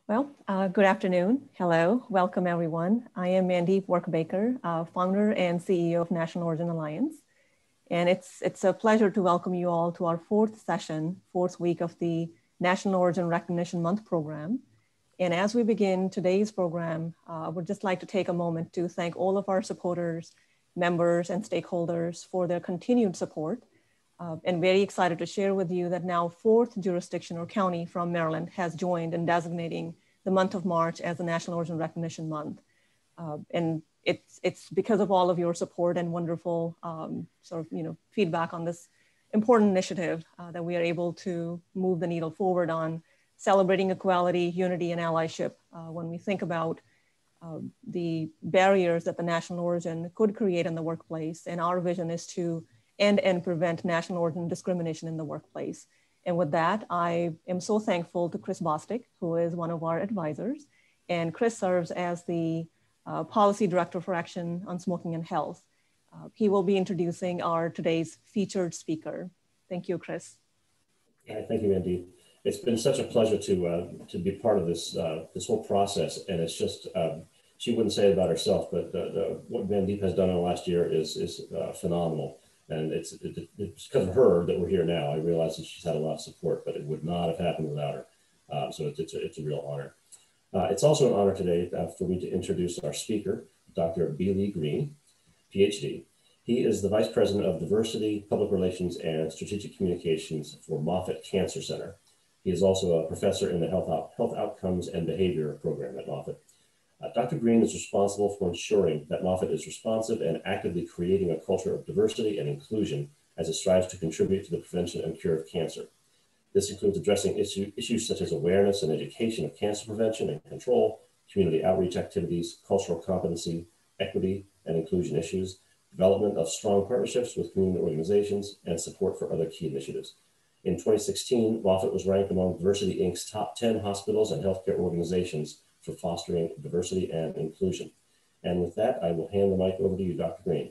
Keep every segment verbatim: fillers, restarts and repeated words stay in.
Well, uh, good afternoon. Hello, welcome everyone. I am Mandeep Workbaker, uh, founder and C E O of National Origin Alliance. And it's, it's a pleasure to welcome you all to our fourth session, fourth week of the National Origin Recognition Month program. And as we begin today's program, uh, I would just like to take a moment to thank all of our supporters, members, and stakeholders for their continued support. Uh, and very excited to share with you that now fourth jurisdiction or county from Maryland has joined in designating the month of March as the National Origin Recognition Month. Uh, and it's, it's because of all of your support and wonderful um, sort of you know, feedback on this important initiative uh, that we are able to move the needle forward on celebrating equality, unity, and allyship uh, when we think about uh, the barriers that the national origin could create in the workplace. And our vision is to end and prevent national origin discrimination in the workplace. And with that, I am so thankful to Chris Bostic, who is one of our advisors. And Chris serves as the uh, Policy Director for Action on Smoking and Health. Uh, he will be introducing our today's featured speaker. Thank you, Chris. Yeah, thank you, Mandeep. It's been such a pleasure to uh, to be part of this uh, this whole process, and it's just um, she wouldn't say it about herself, but the, the, what Mandeep has done in the last year is is uh, phenomenal. And it's, it, it's because of her that we're here now. I realize that she's had a lot of support, but it would not have happened without her. Um, so it's, it's, a, it's a real honor. Uh, it's also an honor today uh, for me to introduce our speaker, Doctor B. Lee Green, P H D. He is the Vice President of Diversity, Public Relations, and Strategic Communications for Moffitt Cancer Center. He is also a professor in the Health, Out, Health Outcomes and Behavior program at Moffitt. Uh, Doctor Green is responsible for ensuring that Moffitt is responsive and actively creating a culture of diversity and inclusion as it strives to contribute to the prevention and cure of cancer. This includes addressing issue, issues such as awareness and education of cancer prevention and control, community outreach activities, cultural competency, equity and inclusion issues, development of strong partnerships with community organizations, and support for other key initiatives. In twenty sixteen, Moffitt was ranked among Diversity Incorporated's top ten hospitals and healthcare organizations for fostering diversity and inclusion. And with that, I will hand the mic over to you, Doctor Green.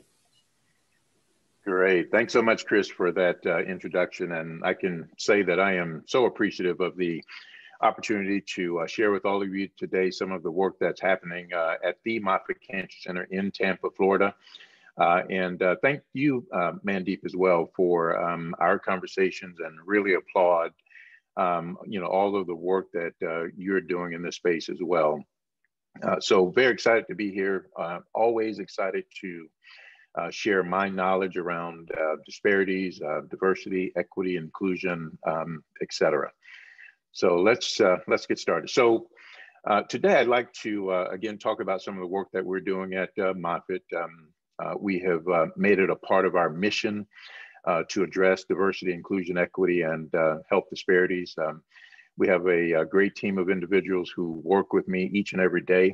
Great. Thanks so much, Chris, for that uh, introduction. And I can say that I am so appreciative of the opportunity to uh, share with all of you today some of the work that's happening uh, at the Moffitt Cancer Center in Tampa, Florida. Uh, and uh, thank you, uh, Mandeep, as well, for um, our conversations, and really applaud Um, you know, all of the work that uh, you're doing in this space as well. Uh, so very excited to be here. Uh, always excited to uh, share my knowledge around uh, disparities, uh, diversity, equity, inclusion, um, et cetera. So let's uh, let's get started. So uh, today I'd like to uh, again talk about some of the work that we're doing at uh, Moffitt. Um, uh, we have uh, made it a part of our mission Uh, to address diversity, inclusion, equity, and uh, health disparities. Um, we have a, a great team of individuals who work with me each and every day,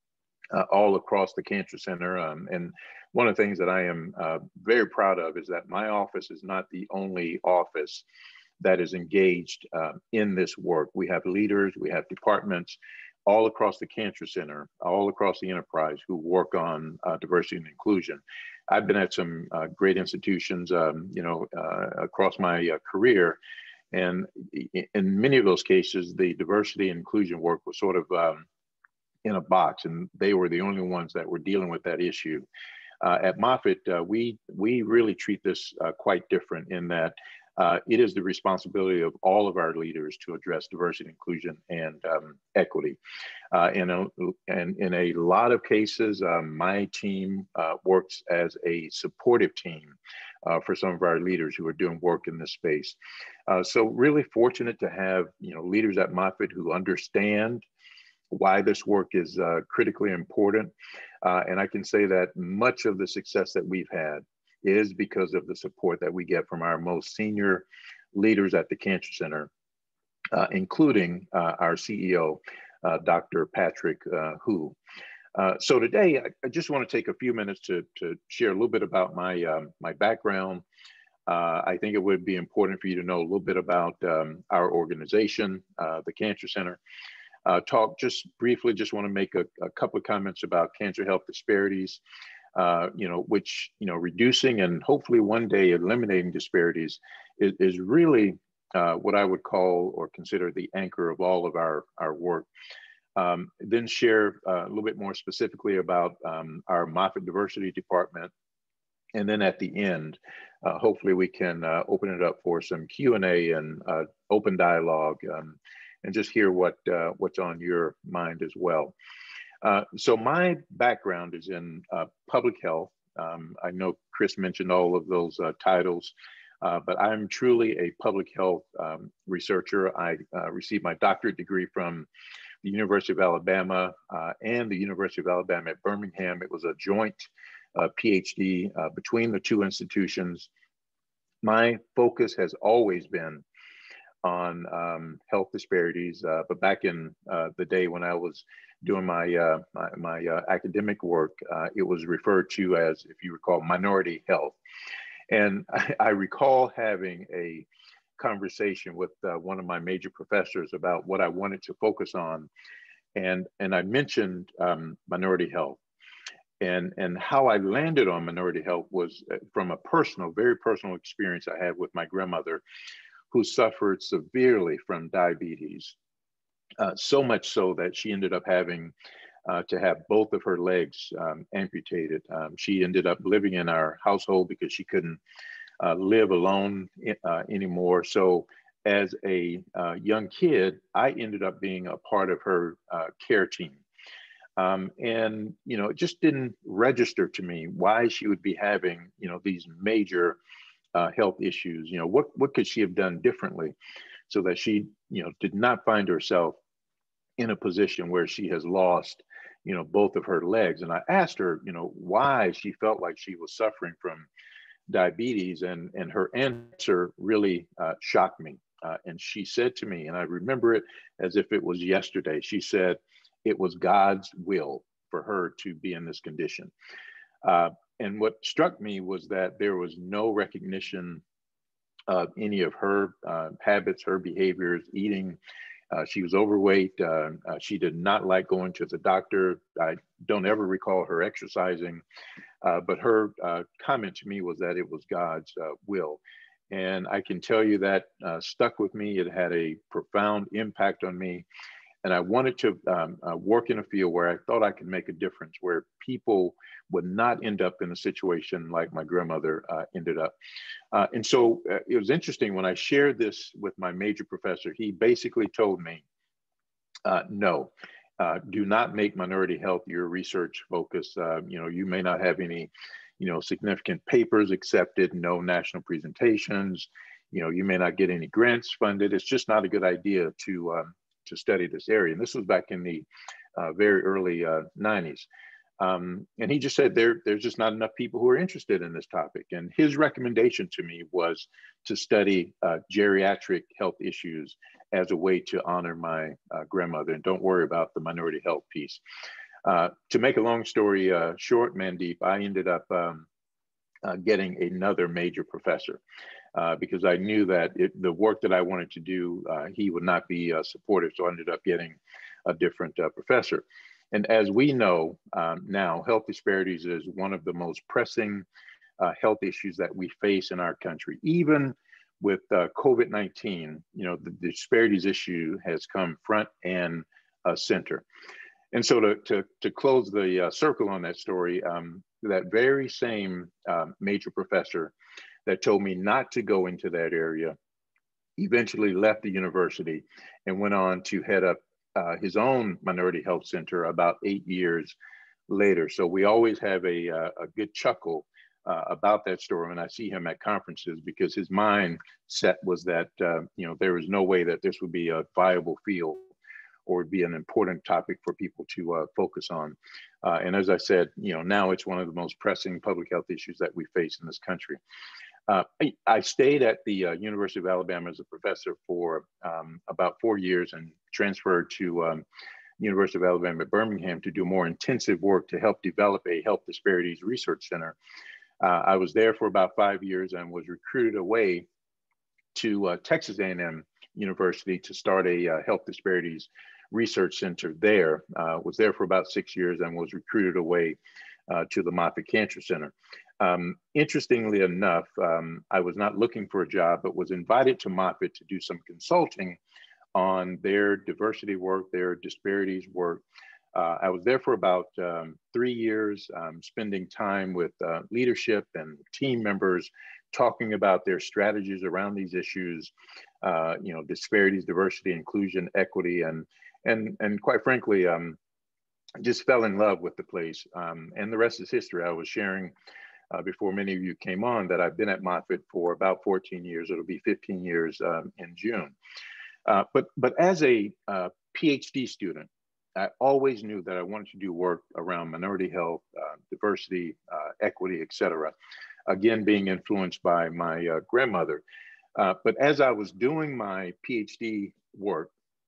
uh, all across the Cancer Center. Um, and one of the things that I am uh, very proud of is that my office is not the only office that is engaged uh, in this work. We have leaders, we have departments all across the Cancer Center, all across the enterprise, who work on uh, diversity and inclusion. I've been at some uh, great institutions, um, you know, uh, across my uh, career, and in many of those cases, the diversity and inclusion work was sort of um, in a box, and they were the only ones that were dealing with that issue. Uh, at Moffitt, uh, we we really treat this uh, quite different in that uh, it is the responsibility of all of our leaders to address diversity, inclusion, and um, equity. Uh, and, uh, and in a lot of cases, uh, my team uh, works as a supportive team uh, for some of our leaders who are doing work in this space. Uh, so really fortunate to have you know leaders at Moffitt who understand why this work is uh, critically important. Uh, and I can say that much of the success that we've had is because of the support that we get from our most senior leaders at the Cancer Center, uh, including uh, our C E O, uh, Doctor Patrick uh, Hu. Uh, so today, I, I just want to take a few minutes to, to share a little bit about my, um, my background. Uh, I think it would be important for you to know a little bit about um, our organization, uh, the Cancer Center. Uh, talk just briefly, just want to make a, a couple of comments about cancer health disparities, uh, you know, which, you know, reducing and hopefully one day eliminating disparities is, is really uh, what I would call or consider the anchor of all of our, our work. um, then share uh, a little bit more specifically about um, our Moffitt Diversity Department. And then at the end, uh, hopefully we can uh, open it up for some Q and A and uh, open dialogue um, and just hear what uh, what's on your mind as well. Uh, so my background is in uh, public health. Um, I know Chris mentioned all of those uh, titles, uh, but I'm truly a public health um, researcher. I uh, received my doctorate degree from the University of Alabama uh, and the University of Alabama at Birmingham. It was a joint uh, PhD uh, between the two institutions. My focus has always been on um, health disparities, uh, but back in uh, the day when I was doing my uh, my, my uh, academic work, uh, it was referred to as, if you recall, minority health. And I, I recall having a conversation with uh, one of my major professors about what I wanted to focus on, and and I mentioned um, minority health. And, and how I landed on minority health was from a personal, very personal experience I had with my grandmother, who suffered severely from diabetes, uh, so much so that she ended up having uh, to have both of her legs um, amputated. Um, she ended up living in our household because she couldn't uh, live alone uh, anymore. So as a uh, young kid, I ended up being a part of her uh, care team. Um, and, you know, it just didn't register to me why she would be having, you know, these major uh, health issues. You know, what, what could she have done differently so that she, you know, did not find herself in a position where she has lost, you know, both of her legs. And I asked her, you know, why she felt like she was suffering from diabetes, and, and her answer really uh, shocked me. Uh, and she said to me, and I remember it as if it was yesterday, she said, it was God's will for her to be in this condition. Uh, and what struck me was that there was no recognition of any of her uh, habits, her behaviors, eating. Uh, she was overweight. Uh, uh, she did not like going to the doctor. I don't ever recall her exercising, uh, but her uh, comment to me was that it was God's uh, will. And I can tell you that uh, stuck with me. It had a profound impact on me. And I wanted to um, uh, work in a field where I thought I could make a difference, where people would not end up in a situation like my grandmother uh, ended up. Uh, and so uh, it was interesting when I shared this with my major professor. He basically told me, uh, no, uh, do not make minority health your research focus. Uh, you know, you may not have any, you know, significant papers accepted, no national presentations. You know, you may not get any grants funded. It's just not a good idea to um, to study this area. And this was back in the uh, very early uh, nineties. Um, and he just said there, there's just not enough people who are interested in this topic. And his recommendation to me was to study uh, geriatric health issues as a way to honor my uh, grandmother, and don't worry about the minority health piece. Uh, to make a long story uh, short, Mandeep, I ended up um, uh, getting another major professor. Uh, because I knew that it, the work that I wanted to do, uh, he would not be uh, supportive. So I ended up getting a different uh, professor. And as we know um, now, health disparities is one of the most pressing uh, health issues that we face in our country. Even with uh, COVID nineteen, you know, the disparities issue has come front and uh, center. And so to, to, to close the uh, circle on that story, um, that very same uh, major professor that told me not to go into that area eventually left the university and went on to head up uh, his own minority health center about eight years later. So we always have a, a, a good chuckle uh, about that story when I see him at conferences, because his mindset was that, uh, you know, there was no way that this would be a viable field or would be an important topic for people to uh, focus on. Uh, and as I said, you know, now it's one of the most pressing public health issues that we face in this country. Uh, I, I stayed at the uh, University of Alabama as a professor for um, about four years and transferred to um, University of Alabama at Birmingham to do more intensive work to help develop a health disparities research center. Uh, I was there for about five years and was recruited away to uh, Texas A and M University to start a uh, health disparities research center there. Uh, was there for about six years and was recruited away uh, to the Moffitt Cancer Center. Um, interestingly enough, um, I was not looking for a job, but was invited to Moffitt to do some consulting on their diversity work, their disparities work. Uh, I was there for about um, three years, um, spending time with uh, leadership and team members, talking about their strategies around these issues, uh, you know, disparities, diversity, inclusion, equity, and and and quite frankly, um, just fell in love with the place. Um, and the rest is history. I was sharing uh, before many of you came on that I've been at Moffitt for about fourteen years. It'll be fifteen years um, in June. Uh, but but as a uh, PhD student, I always knew that I wanted to do work around minority health, uh, diversity, uh, equity, et cetera. Again, being influenced by my uh, grandmother. Uh, but as I was doing my PhD work,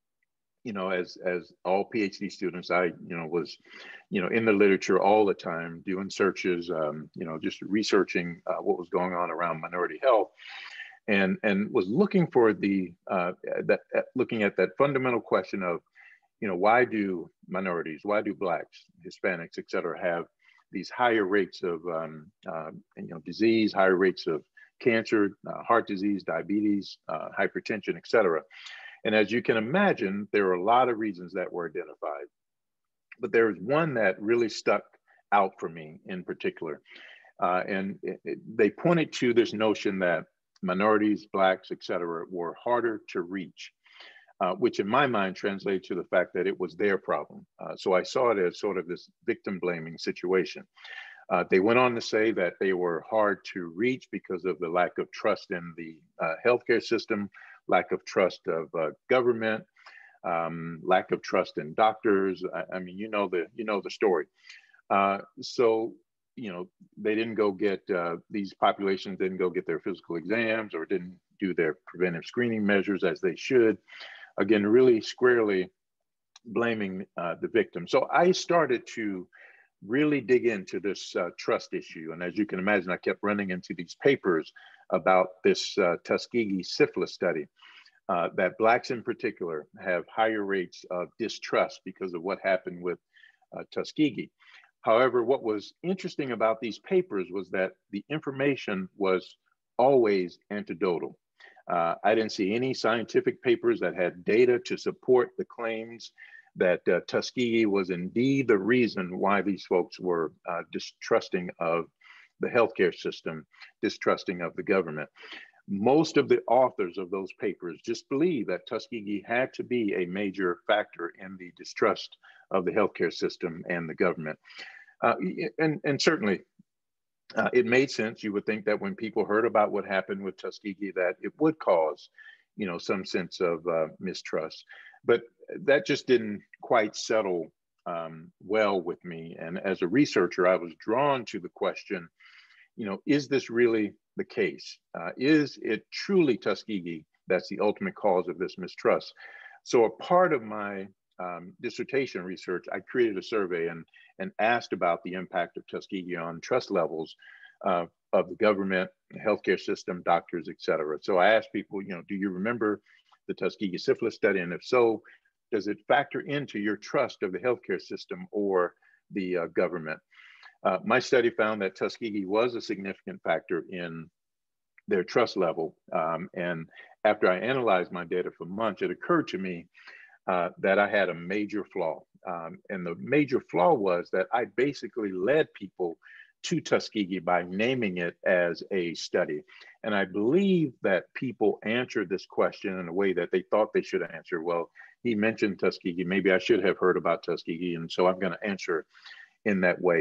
you know, as as all PhD students, I, you know, was, you know, in the literature all the time, doing searches, um, you know, just researching uh, what was going on around minority health, and and was looking for the uh, that uh, looking at that fundamental question of, you know, why do minorities, why do Blacks, Hispanics, et cetera, have these higher rates of, um, uh, you know, disease, higher rates of cancer, uh, heart disease, diabetes, uh, hypertension, et cetera. And as you can imagine, there are a lot of reasons that were identified, but there was one that really stuck out for me in particular. Uh, and it, it, they pointed to this notion that minorities, Blacks, et cetera, were harder to reach. Uh, which in my mind translated to the fact that it was their problem. Uh, so I saw it as sort of this victim blaming situation. Uh, they went on to say that they were hard to reach because of the lack of trust in the uh, healthcare system, lack of trust of uh, government, um, lack of trust in doctors. I, I mean, you know the you know the story. Uh, so you know they didn't go get uh, these populations didn't go get their physical exams or didn't do their preventive screening measures as they should. Again, really squarely blaming uh, the victim. So I started to really dig into this uh, trust issue. And as you can imagine, I kept running into these papers about this uh, Tuskegee syphilis study, uh, that Blacks in particular have higher rates of distrust because of what happened with uh, Tuskegee. However, what was interesting about these papers was that the information was always anecdotal. Uh, I didn't see any scientific papers that had data to support the claims that uh, Tuskegee was indeed the reason why these folks were uh, distrusting of the healthcare system, distrusting of the government. Most of the authors of those papers just believe that Tuskegee had to be a major factor in the distrust of the healthcare system and the government. Uh, and, and certainly, Uh, it made sense. You would think that when people heard about what happened with Tuskegee, that it would cause, you know, some sense of uh, mistrust. But that just didn't quite settle um, well with me. And as a researcher, I was drawn to the question, you know, is this really the case? Uh, is it truly Tuskegee that's the ultimate cause of this mistrust? So a part of my um, dissertation research, I created a survey and, and asked about the impact of Tuskegee on trust levels uh, of the government, the healthcare system, doctors, et cetera. So I asked people, you know, do you remember the Tuskegee syphilis study? And if so, does it factor into your trust of the healthcare system or the uh, government? Uh, my study found that Tuskegee was a significant factor in their trust level. Um, and after I analyzed my data for months, it occurred to me Uh, that I had a major flaw. Um, and the major flaw was that I basically led people to Tuskegee by naming it as a study. And I believe that people answered this question in a way that they thought they should answer. Well, he mentioned Tuskegee, maybe I should have heard about Tuskegee, and so I'm going to answer in that way.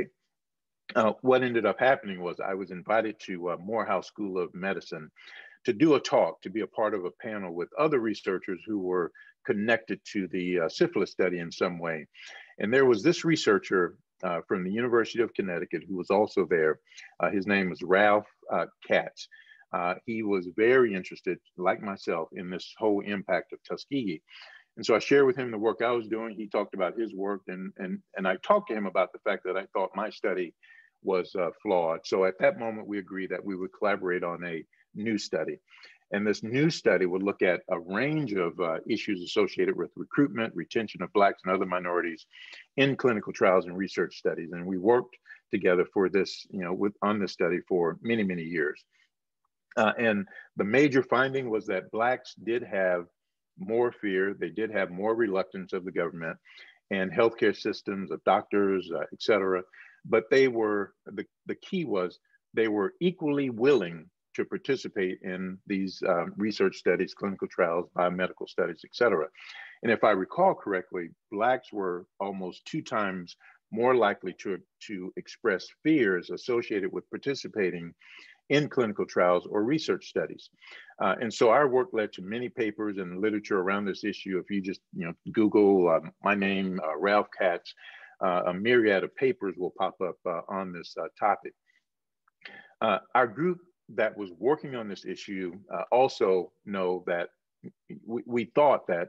Uh, what ended up happening was I was invited to uh, Morehouse School of Medicine to do a talk, to be a part of a panel with other researchers who were connected to the uh, syphilis study in some way. And there was this researcher uh, from the University of Connecticut who was also there. Uh, his name was Ralph uh, Katz. Uh, he was very interested, like myself, in this whole impact of Tuskegee. And so I shared with him the work I was doing. He talked about his work, and, and, and I talked to him about the fact that I thought my study was uh, flawed. So at that moment, we agreed that we would collaborate on a new study. And this new study would look at a range of uh, issues associated with recruitment, retention of Blacks and other minorities in clinical trials and research studies. And we worked together for this, you know, with, on this study for many, many years. Uh, and the major finding was that Blacks did have more fear. They did have more reluctance of the government and healthcare systems, of doctors, uh, et cetera. But they were, the, the key was they were equally willing to participate in these um, research studies, clinical trials, biomedical studies, et cetera. And if I recall correctly, Blacks were almost two times more likely to, to express fears associated with participating in clinical trials or research studies. Uh, and so our work led to many papers and literature around this issue. If you just you know, Google uh, my name, uh, Ralph Katz, uh, a myriad of papers will pop up uh, on this uh, topic. Uh, our group that was working on this issue uh, also know that we, we thought that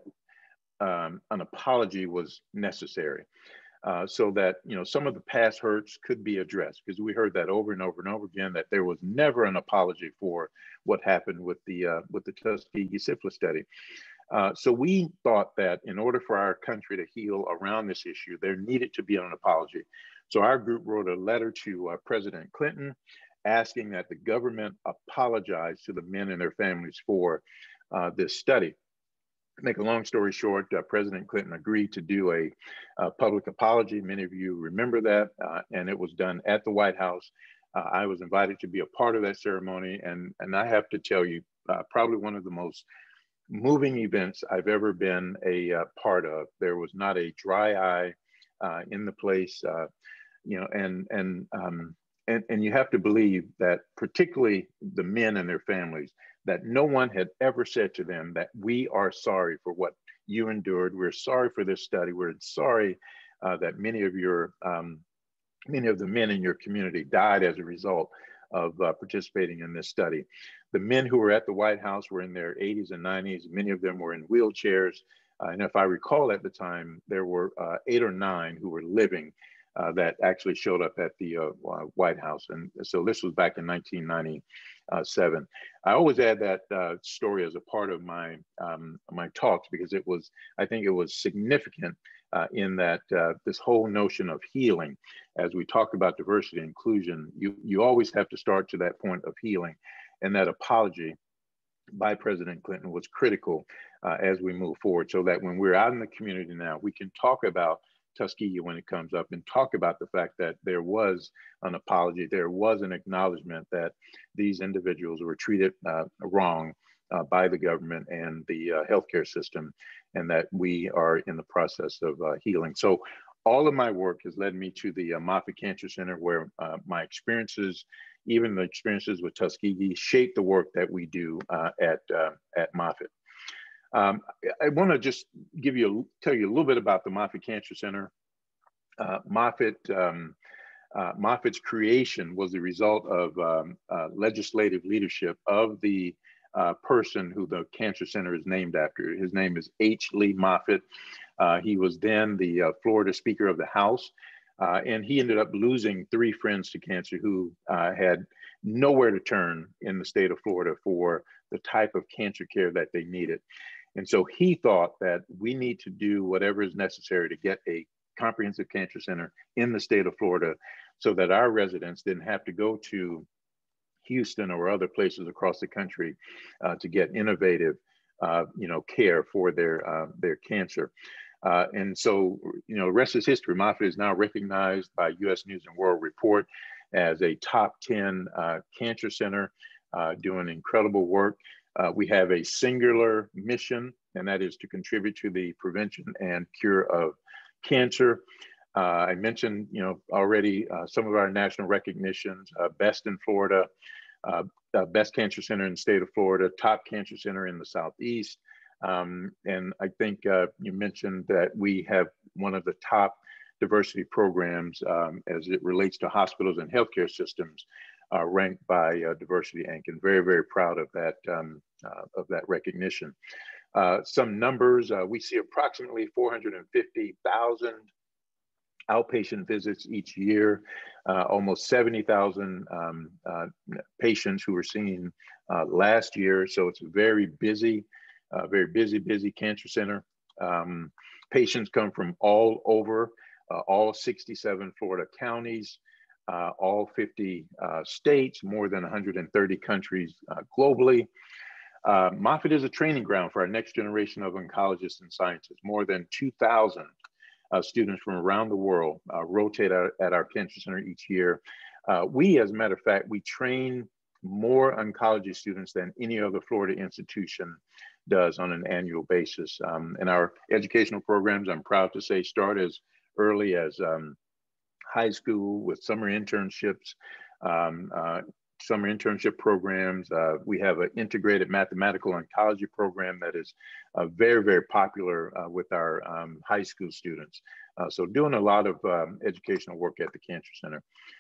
um, an apology was necessary. Uh, so that you know some of the past hurts could be addressed, because we heard that over and over and over again, that there was never an apology for what happened with the uh, with the Tuskegee syphilis study. Uh, so we thought that in order for our country to heal around this issue, there needed to be an apology. So our group wrote a letter to uh, President Clinton asking that the government apologize to the men and their families for uh, this study. Make a long story short, uh, President Clinton agreed to do a, a public apology. Many of you remember that, uh, and it was done at the White House. Uh, I was invited to be a part of that ceremony, and, and I have to tell you, uh, probably one of the most moving events I've ever been a uh, part of. There was not a dry eye uh, in the place, uh, you know, and and um, and and you have to believe that, particularly the men and their families, that no one had ever said to them that we are sorry for what you endured. We're sorry for this study. We're sorry uh, that many of your, um, many of the men in your community died as a result of uh, participating in this study. The men who were at the White House were in their eighties and nineties. Many of them were in wheelchairs. Uh, and if I recall at the time, there were uh, eight or nine who were living uh, that actually showed up at the uh, White House. And so this was back in nineteen ninety-seven. I always add that uh, story as a part of my um, my talks, because it was, I think it was significant uh, in that uh, this whole notion of healing, as we talk about diversity and inclusion, you, you always have to start to that point of healing. And that apology by President Clinton was critical uh, as we move forward, so that when we're out in the community now, we can talk about Tuskegee when it comes up, and talk about the fact that there was an apology, there was an acknowledgement that these individuals were treated uh, wrong uh, by the government and the uh, healthcare system, and that we are in the process of uh, healing. So all of my work has led me to the uh, Moffitt Cancer Center, where uh, my experiences, even the experiences with Tuskegee, shape the work that we do uh, at, uh, at Moffitt. Um, I want to just give you, tell you a little bit about the Moffitt Cancer Center. Uh, Moffitt, um, uh, Moffitt's creation was the result of um, uh, legislative leadership of the uh, person who the Cancer Center is named after. His name is H. Lee Moffitt. Uh, he was then the uh, Florida Speaker of the House, uh, and he ended up losing three friends to cancer who uh, had nowhere to turn in the state of Florida for the type of cancer care that they needed. And so he thought that we need to do whatever is necessary to get a comprehensive cancer center in the state of Florida, so that our residents didn't have to go to Houston or other places across the country uh, to get innovative, uh, you know, care for their uh, their cancer. Uh, and so, you know, the rest is history. Moffitt is now recognized by U S News and World Report as a top ten uh, cancer center, uh, doing incredible work. Uh, we have a singular mission, and that is to contribute to the prevention and cure of cancer. Uh, I mentioned, you know, already uh, some of our national recognitions: uh, best in Florida, uh, uh, best cancer center in the state of Florida, top cancer center in the Southeast. Um, and I think uh, you mentioned that we have one of the top diversity programs um, as it relates to hospitals and healthcare systems, uh, ranked by uh, Diversity Incorporated, and very, very proud of that, um, uh, of that recognition. Uh, some numbers, uh, we see approximately four hundred fifty thousand outpatient visits each year, uh, almost seventy thousand um, uh, patients who were seen uh, last year. So it's a very busy, uh, very busy, busy cancer center. Um, patients come from all over, uh, all sixty-seven Florida counties, uh, all fifty uh, states, more than one hundred thirty countries uh, globally. Uh, Moffitt is a training ground for our next generation of oncologists and scientists. More than two thousand uh, students from around the world uh, rotate at, at our cancer center each year. Uh, we, as a matter of fact, we train more oncology students than any other Florida institution does on an annual basis. Um, and our educational programs, I'm proud to say, start as early as um, high school with summer internships, um, uh, summer internship programs. Uh, we have an integrated mathematical oncology program that is uh, very, very popular uh, with our um, high school students. Uh, so doing a lot of um, educational work at the Cancer Center.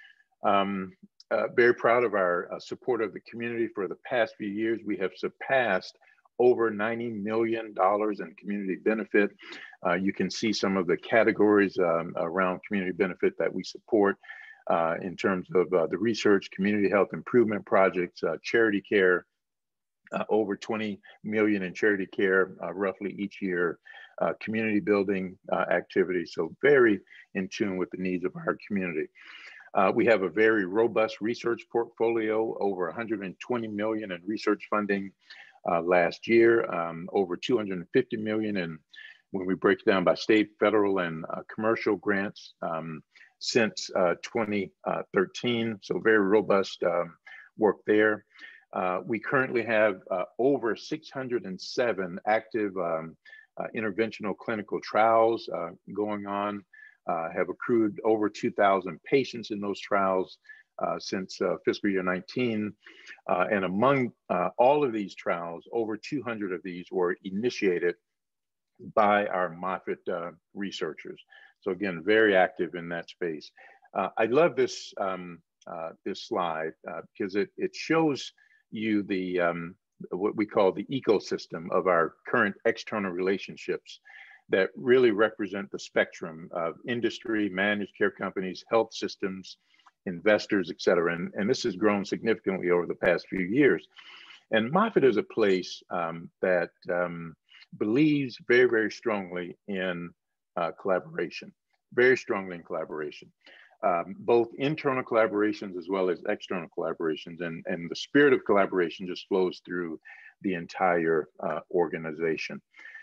Um, uh, very proud of our uh, support of the community. For the past few years, we have surpassed over ninety million dollars in community benefit. Uh, you can see some of the categories um, around community benefit that we support uh, in terms of uh, the research, community health improvement projects, uh, charity care, uh, over twenty million in charity care uh, roughly each year, uh, community building uh, activities. So very in tune with the needs of our community. Uh, we have a very robust research portfolio, over one hundred twenty million in research funding uh, last year, um, over two hundred fifty million in, when we break it down by state, federal, and uh, commercial grants um, since uh, twenty thirteen. So very robust um, work there. Uh, we currently have uh, over six hundred seven active um, uh, interventional clinical trials uh, going on. Uh, have accrued over two thousand patients in those trials uh, since uh, fiscal year nineteen. Uh, and among uh, all of these trials, over two hundred of these were initiated by our Moffitt uh, researchers. So again, very active in that space. Uh, I love this, um, uh, this slide uh, because it, it shows you the, um, what we call the ecosystem of our current external relationships that really represent the spectrum of industry, managed care companies, health systems, investors, et cetera. And, and this has grown significantly over the past few years. And Moffitt is a place um, that um, believes very, very strongly in uh, collaboration, very strongly in collaboration, um, both internal collaborations as well as external collaborations. And, and the spirit of collaboration just flows through the entire uh, organization.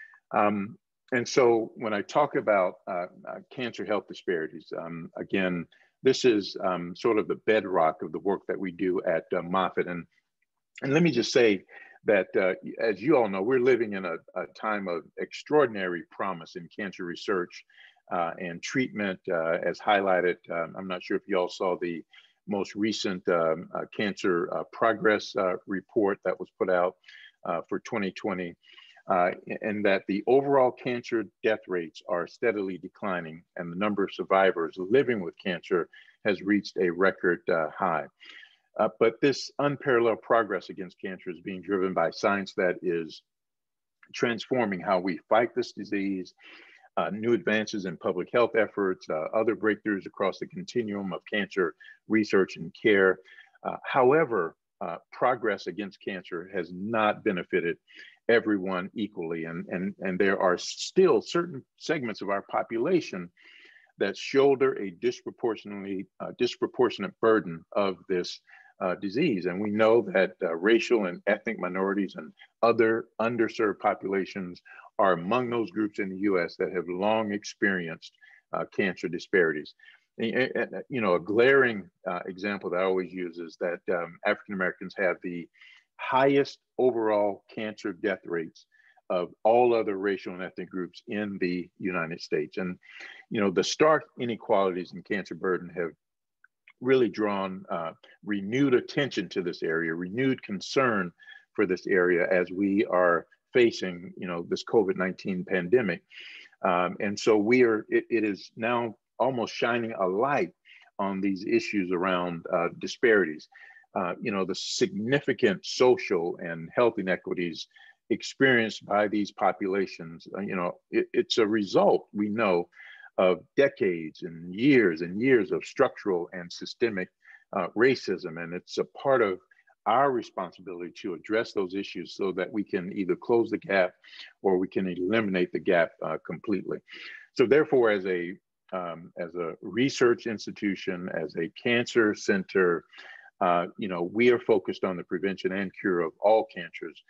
Um, And so when I talk about uh, uh, cancer health disparities, um, again, this is um, sort of the bedrock of the work that we do at uh, Moffitt. And, and let me just say that, uh, as you all know, we're living in a, a time of extraordinary promise in cancer research uh, and treatment, uh, as highlighted. Um, I'm not sure if you all saw the most recent um, uh, cancer uh, progress uh, report that was put out uh, for twenty twenty. Uh, and that the overall cancer death rates are steadily declining, and the number of survivors living with cancer has reached a record uh, high. Uh, but this unparalleled progress against cancer is being driven by science that is transforming how we fight this disease, uh, new advances in public health efforts, uh, other breakthroughs across the continuum of cancer research and care. Uh, however, uh, progress against cancer has not benefited everyone equally. And, and, and there are still certain segments of our population that shoulder a disproportionately uh, disproportionate burden of this uh, disease. And we know that uh, racial and ethnic minorities and other underserved populations are among those groups in the U S that have long experienced uh, cancer disparities. And, and, you know, a glaring uh, example that I always use is that um, African Americans have the highest overall cancer death rates of all other racial and ethnic groups in the United States. And, you know, the stark inequalities in cancer burden have really drawn uh, renewed attention to this area, renewed concern for this area as we are facing, you know, this COVID nineteen pandemic. Um, and so we are, it, it is now almost shining a light on these issues around uh, disparities. Uh, you know, the significant social and health inequities experienced by these populations, uh, you know, it, it's a result, we know, of decades and years and years of structural and systemic uh, racism. And it's a part of our responsibility to address those issues so that we can either close the gap or we can eliminate the gap uh, completely. So therefore, as a, um, as a research institution, as a cancer center, Uh, you know, we are focused on the prevention and cure of all cancers.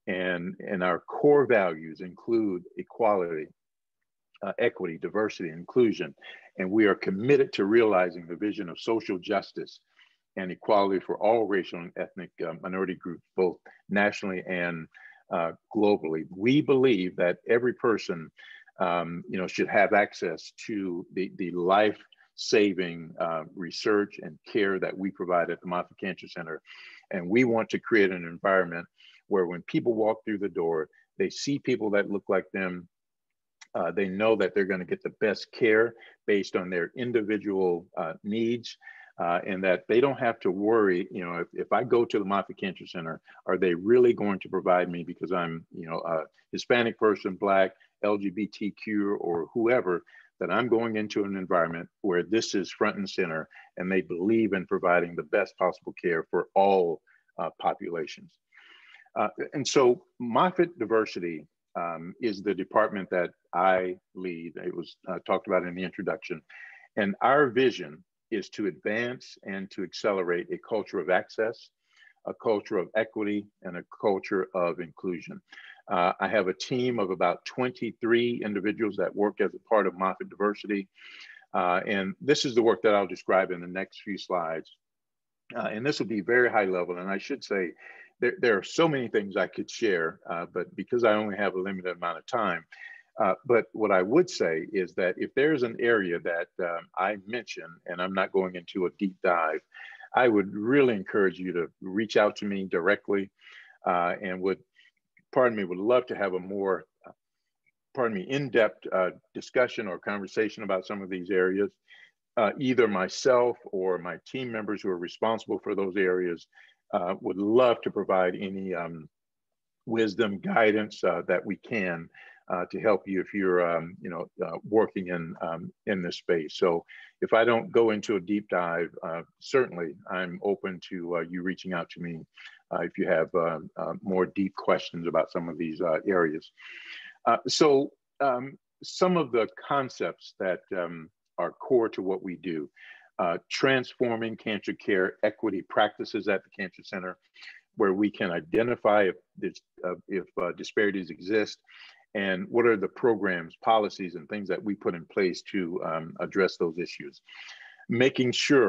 And, and our core values include equality, uh, equity, diversity, inclusion. And we are committed to realizing the vision of social justice and equality for all racial and ethnic uh, minority groups, both nationally and uh, globally. We believe that every person, um, you know, should have access to the, the life-saving uh, research and care that we provide at the Moffitt Cancer Center. And we want to create an environment where when people walk through the door, they see people that look like them. Uh, they know that they're going to get the best care based on their individual uh, needs. Uh, and that they don't have to worry, you know, if, if I go to the Moffitt Cancer Center, are they really going to provide me because I'm, you know, a Hispanic person, Black, L G B T Q, or whoever, that I'm going into an environment where this is front and center and they believe in providing the best possible care for all uh, populations. Uh, and so Moffitt Diversity um, is the department that I lead. It was uh, talked about in the introduction. And our vision is to advance and to accelerate a culture of access, a culture of equity, and a culture of inclusion. Uh, I have a team of about twenty-three individuals that work as a part of Moffitt Diversity. Uh, and this is the work that I'll describe in the next few slides. Uh, and this will be very high level. And I should say, there, there are so many things I could share, uh, but because I only have a limited amount of time, Uh, but what I would say is that if there's an area that um, I mention, and I'm not going into a deep dive, I would really encourage you to reach out to me directly uh, and would, pardon me, would love to have a more, uh, pardon me, in-depth uh, discussion or conversation about some of these areas. Uh, either myself or my team members who are responsible for those areas uh, would love to provide any um, wisdom, guidance uh, that we can Uh, to help you if you're, um, you know, uh, working in um, in this space. So if I don't go into a deep dive, uh, certainly I'm open to uh, you reaching out to me uh, if you have uh, uh, more deep questions about some of these uh, areas. Uh, so um, some of the concepts that um, are core to what we do, uh, transforming cancer care equity practices at the Cancer Center, where we can identify if, this, uh, if uh, disparities exist, and what are the programs, policies, and things that we put in place to um, address those issues. Making sure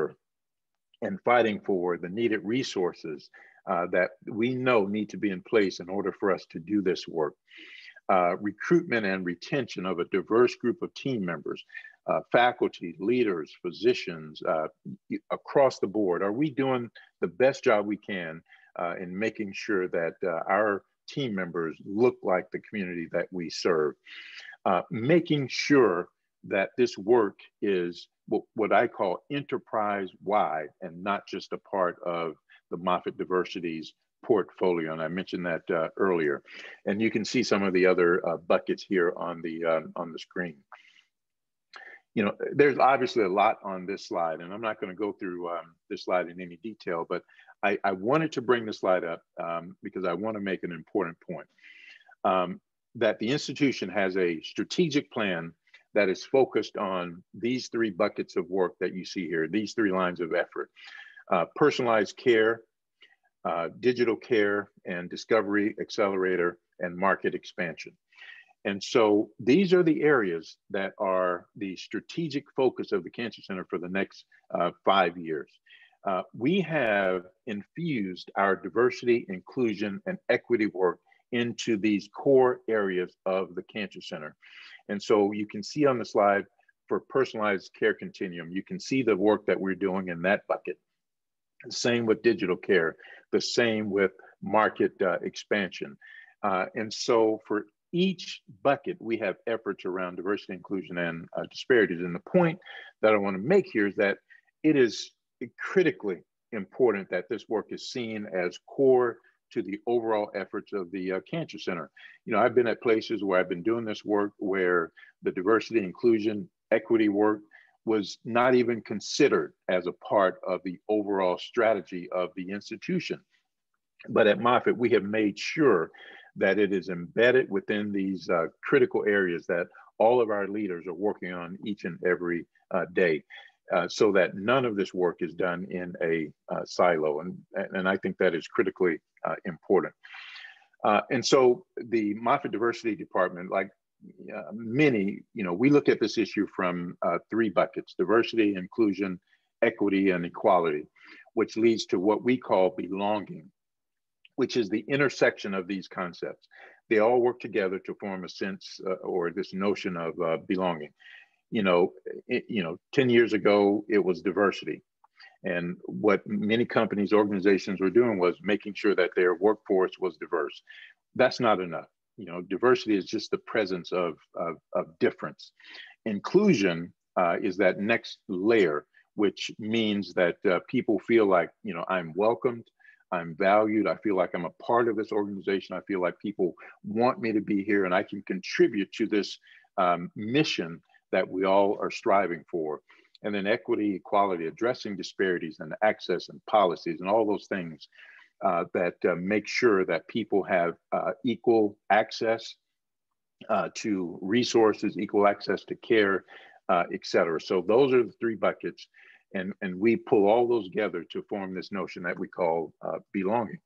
and fighting for the needed resources uh, that we know need to be in place in order for us to do this work. Uh, recruitment and retention of a diverse group of team members, uh, faculty, leaders, physicians, uh, across the board. Are we doing the best job we can uh, in making sure that uh, our team members look like the community that we serve? Uh, making sure that this work is what, what I call enterprise-wide and not just a part of the Moffitt Diversity's portfolio. And I mentioned that uh, earlier. And you can see some of the other uh, buckets here on the, um, on the screen. You know, there's obviously a lot on this slide, and I'm not going to go through um, this slide in any detail, but I, I wanted to bring the slide up um, because I want to make an important point. Um, that the institution has a strategic plan that is focused on these three buckets of work that you see here, these three lines of effort: uh, personalized care, uh, digital care, and discovery accelerator and market expansion. And so these are the areas that are the strategic focus of the Cancer Center for the next uh, five years. Uh, we have infused our diversity, inclusion, and equity work into these core areas of the Cancer Center. And so you can see on the slide for personalized care continuum, you can see the work that we're doing in that bucket. The same with digital care, the same with market uh, expansion. Uh, and so for each bucket, we have efforts around diversity, inclusion, and uh, disparities. And the point that I want to make here is that it is critically important that this work is seen as core to the overall efforts of the uh, Cancer Center. You know, I've been at places where I've been doing this work where the diversity, inclusion, equity work was not even considered as a part of the overall strategy of the institution. But at Moffitt, we have made sure that it is embedded within these uh, critical areas that all of our leaders are working on each and every uh, day, uh, so that none of this work is done in a uh, silo. And, and I think that is critically uh, important. Uh, and so the Moffitt Diversity Department, like uh, many, you know, we look at this issue from uh, three buckets: diversity, inclusion, equity, and equality, which leads to what we call belonging, which is the intersection of these concepts. They all work together to form a sense uh, or this notion of uh, belonging. You know, it, you know, ten years ago, it was diversity. And what many companies, organizations were doing was making sure that their workforce was diverse. That's not enough. You know, diversity is just the presence of, of, of difference. Inclusion uh, is that next layer, which means that uh, people feel like, you know, I'm welcomed, I'm valued, I feel like I'm a part of this organization, I feel like people want me to be here and I can contribute to this um, mission that we all are striving for. And then equity, equality, addressing disparities and access and policies and all those things uh, that uh, make sure that people have uh, equal access uh, to resources, equal access to care, uh, et cetera. So those are the three buckets. And, and we pull all those together to form this notion that we call uh, belonging.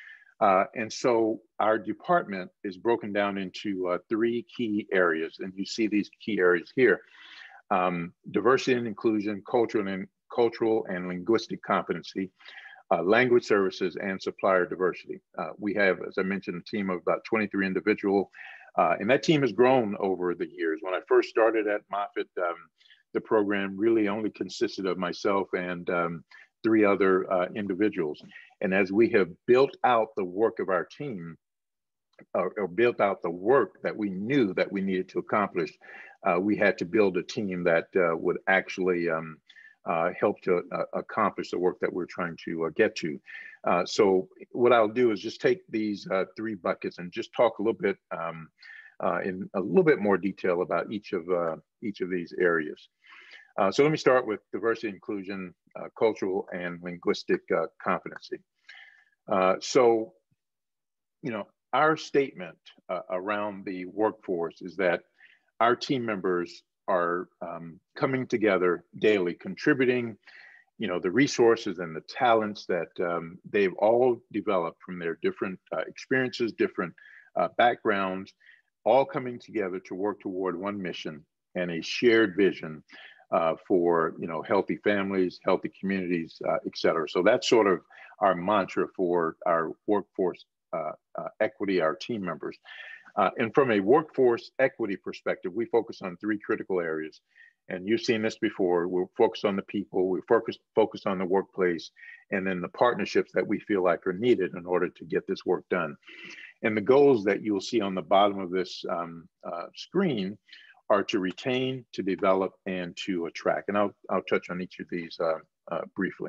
Uh, and so our department is broken down into uh, three key areas. And you see these key areas here. Um, diversity and inclusion, cultural and cultural and linguistic competency, uh, language services, and supplier diversity. Uh, we have, as I mentioned, a team of about twenty-three individuals, uh, and that team has grown over the years. When I first started at Moffitt, um, the program really only consisted of myself and um, three other uh, individuals. And as we have built out the work of our team, Or, or built out the work that we knew that we needed to accomplish, uh, we had to build a team that uh, would actually um, uh, help to uh, accomplish the work that we're trying to uh, get to. Uh, so what I'll do is just take these uh, three buckets and just talk a little bit um, uh, in a little bit more detail about each of uh, each of these areas. Uh, so let me start with diversity, inclusion, uh, cultural and linguistic uh, competency. Uh, so, you know, our statement uh, around the workforce is that our team members are um, coming together daily, contributing, you know, the resources and the talents that um, they've all developed from their different uh, experiences, different uh, backgrounds, all coming together to work toward one mission and a shared vision uh, for, you know, healthy families, healthy communities, uh, et cetera. So that's sort of our mantra for our workforce uh, uh, equity, our team members. Uh, and from a workforce equity perspective, we focus on three critical areas. And you've seen this before. We're focused on the people, we focus, focus on the workplace, and then the partnerships that we feel like are needed in order to get this work done. And the goals that you'll see on the bottom of this um, uh, screen are to retain, to develop, and to attract. And I'll, I'll touch on each of these uh, uh, briefly.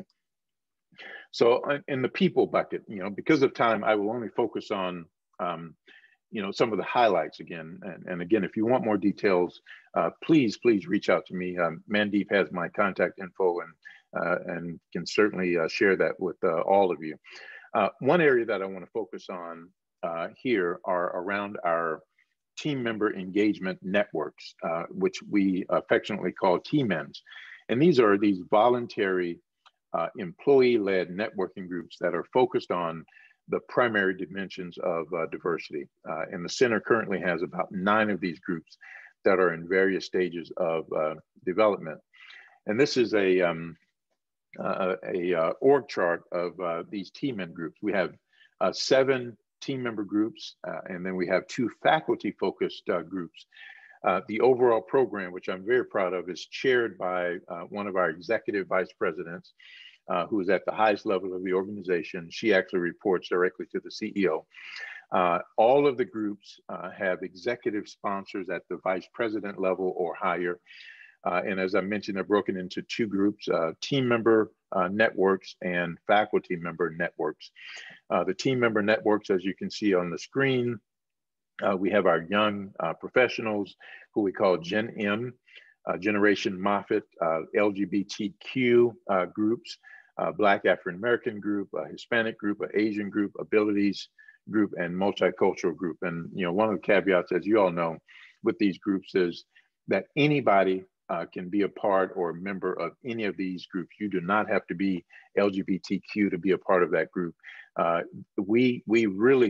So in the people bucket, you know, because of time, I will only focus on um, you know, some of the highlights again. And, and again, if you want more details, uh, please, please reach out to me. Um, Mandeep has my contact info and, uh, and can certainly uh, share that with uh, all of you. Uh, one area that I want to focus on uh, here are around our team member engagement networks, uh, which we affectionately call T M E Ns. And these are these voluntary uh, employee-led networking groups that are focused on the primary dimensions of uh, diversity. Uh, and the center currently has about nine of these groups that are in various stages of uh, development. And this is a, um, uh, a uh, org chart of uh, these team member groups. We have uh, seven team member groups, uh, and then we have two faculty focused uh, groups. Uh, the overall program, which I'm very proud of, is chaired by uh, one of our executive vice presidents, Uh, who is at the highest level of the organization. She actually reports directly to the C E O. Uh, all of the groups uh, have executive sponsors at the vice president level or higher. Uh, and as I mentioned, they're broken into two groups, uh, team member uh, networks and faculty member networks. Uh, the team member networks, as you can see on the screen, uh, we have our young uh, professionals who we call Gen M, uh, Generation Moffitt, uh, L G B T Q uh, groups, Uh, Black African-American group, a Hispanic group, an Asian group, abilities group, and multicultural group. And, you know, one of the caveats, as you all know, with these groups is that anybody uh, can be a part or a member of any of these groups. You do not have to be L G B T Q to be a part of that group. Uh, we, we really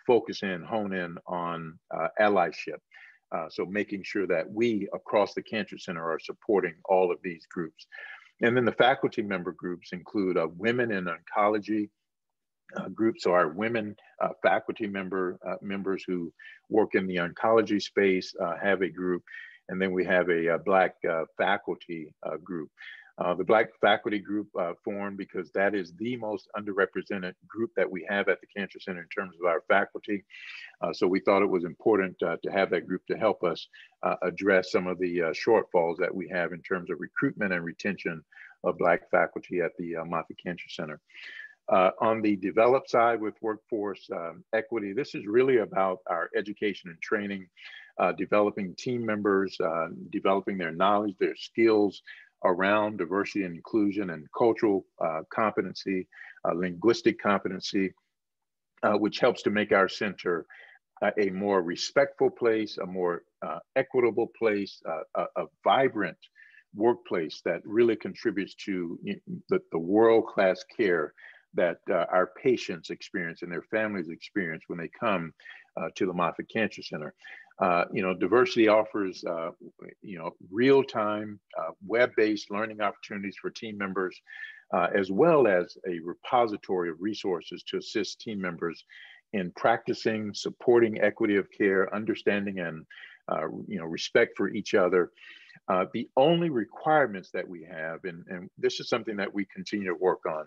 focus in, hone in on uh, allyship. Uh, so making sure that we across the Cancer Center are supporting all of these groups. And then the faculty member groups include uh, women in oncology uh, groups, so our women uh, faculty member uh, members who work in the oncology space uh, have a group. And then we have a, a Black uh, faculty uh, group. Uh, the Black faculty group uh, formed because that is the most underrepresented group that we have at the Cancer Center in terms of our faculty. Uh, so we thought it was important uh, to have that group to help us uh, address some of the uh, shortfalls that we have in terms of recruitment and retention of Black faculty at the uh, Moffitt Cancer Center. Uh, on the develop side with workforce um, equity, this is really about our education and training, uh, developing team members, uh, developing their knowledge, their skills around diversity and inclusion and cultural uh, competency, uh, linguistic competency, uh, which helps to make our center uh, a more respectful place, a more uh, equitable place, uh, a, a vibrant workplace that really contributes to the, the world-class care that uh, our patients experience and their families experience when they come uh, to the Moffitt Cancer Center. Uh, you know, diversity offers, uh, you know, real-time, uh, web-based learning opportunities for team members, uh, as well as a repository of resources to assist team members in practicing, supporting equity of care, understanding and, uh, you know, respect for each other. Uh, the only requirements that we have, and, and this is something that we continue to work on,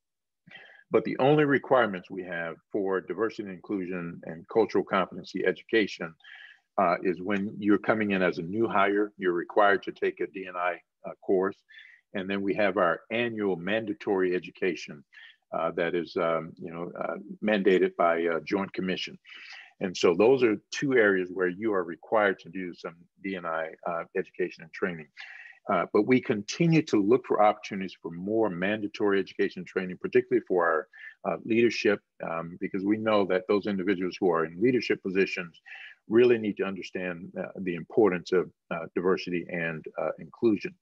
but the only requirements we have for diversity and inclusion and cultural competency education uh, is when you're coming in as a new hire, you're required to take a D and I uh, course. And then we have our annual mandatory education uh, that is um, you know, uh, mandated by uh, Joint Commission. And so those are two areas where you are required to do some D and I uh, education and training. Uh, but we continue to look for opportunities for more mandatory education and training, particularly for our uh, leadership, um, because we know that those individuals who are in leadership positions really need to understand uh, the importance of uh, diversity and uh, inclusion.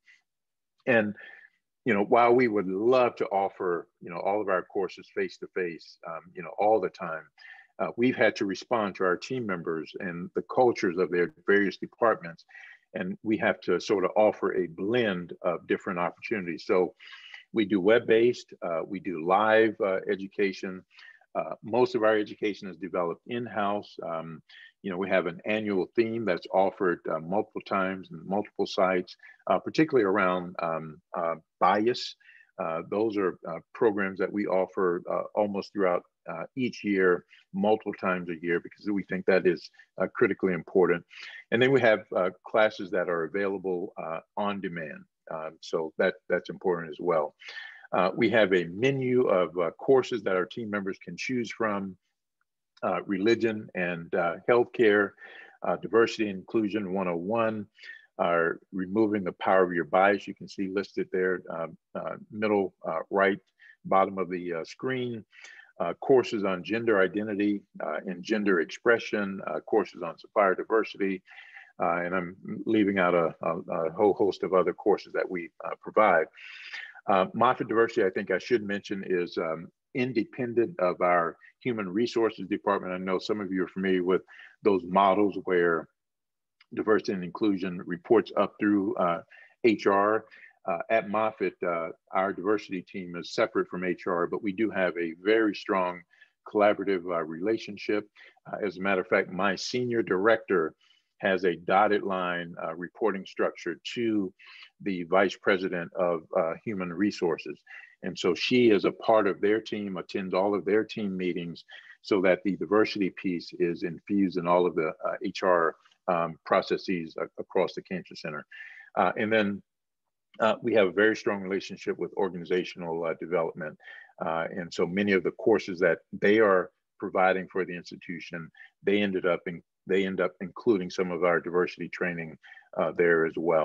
And, you know, while we would love to offer, you know, all of our courses face-to-face, um, you know, all the time, uh, we've had to respond to our team members and the cultures of their various departments. And we have to sort of offer a blend of different opportunities. So we do web-based, uh, we do live uh, education. Uh, most of our education is developed in-house. Um, you know, we have an annual theme that's offered uh, multiple times in multiple sites, uh, particularly around um, uh, bias. Uh, those are uh, programs that we offer uh, almost throughout uh, each year, multiple times a year, because we think that is uh, critically important. And then we have uh, classes that are available uh, on demand. Uh, so that, that's important as well. Uh, we have a menu of uh, courses that our team members can choose from, uh, religion and uh, healthcare, uh, diversity and inclusion one oh one, are removing the power of your bias. You can see listed there, uh, uh, middle uh, right, bottom of the uh, screen. Uh, courses on gender identity uh, and gender expression, uh, courses on supplier diversity, uh, and I'm leaving out a, a, a whole host of other courses that we uh, provide. Uh, Moffitt Diversity, I think I should mention, is um, independent of our Human Resources Department. I know some of you are familiar with those models where diversity and inclusion reports up through uh, H R. Uh, at Moffitt, uh, our diversity team is separate from H R, but we do have a very strong collaborative uh, relationship. Uh, as a matter of fact, my senior director has a dotted line uh, reporting structure to the vice president of uh, human resources. And so she is a part of their team, attends all of their team meetings so that the diversity piece is infused in all of the uh, H R um, processes uh, across the Cancer Center. Uh, and then Uh, we have a very strong relationship with organizational uh, development. Uh, and so many of the courses that they are providing for the institution, they ended up in, they end up including some of our diversity training uh, there as well.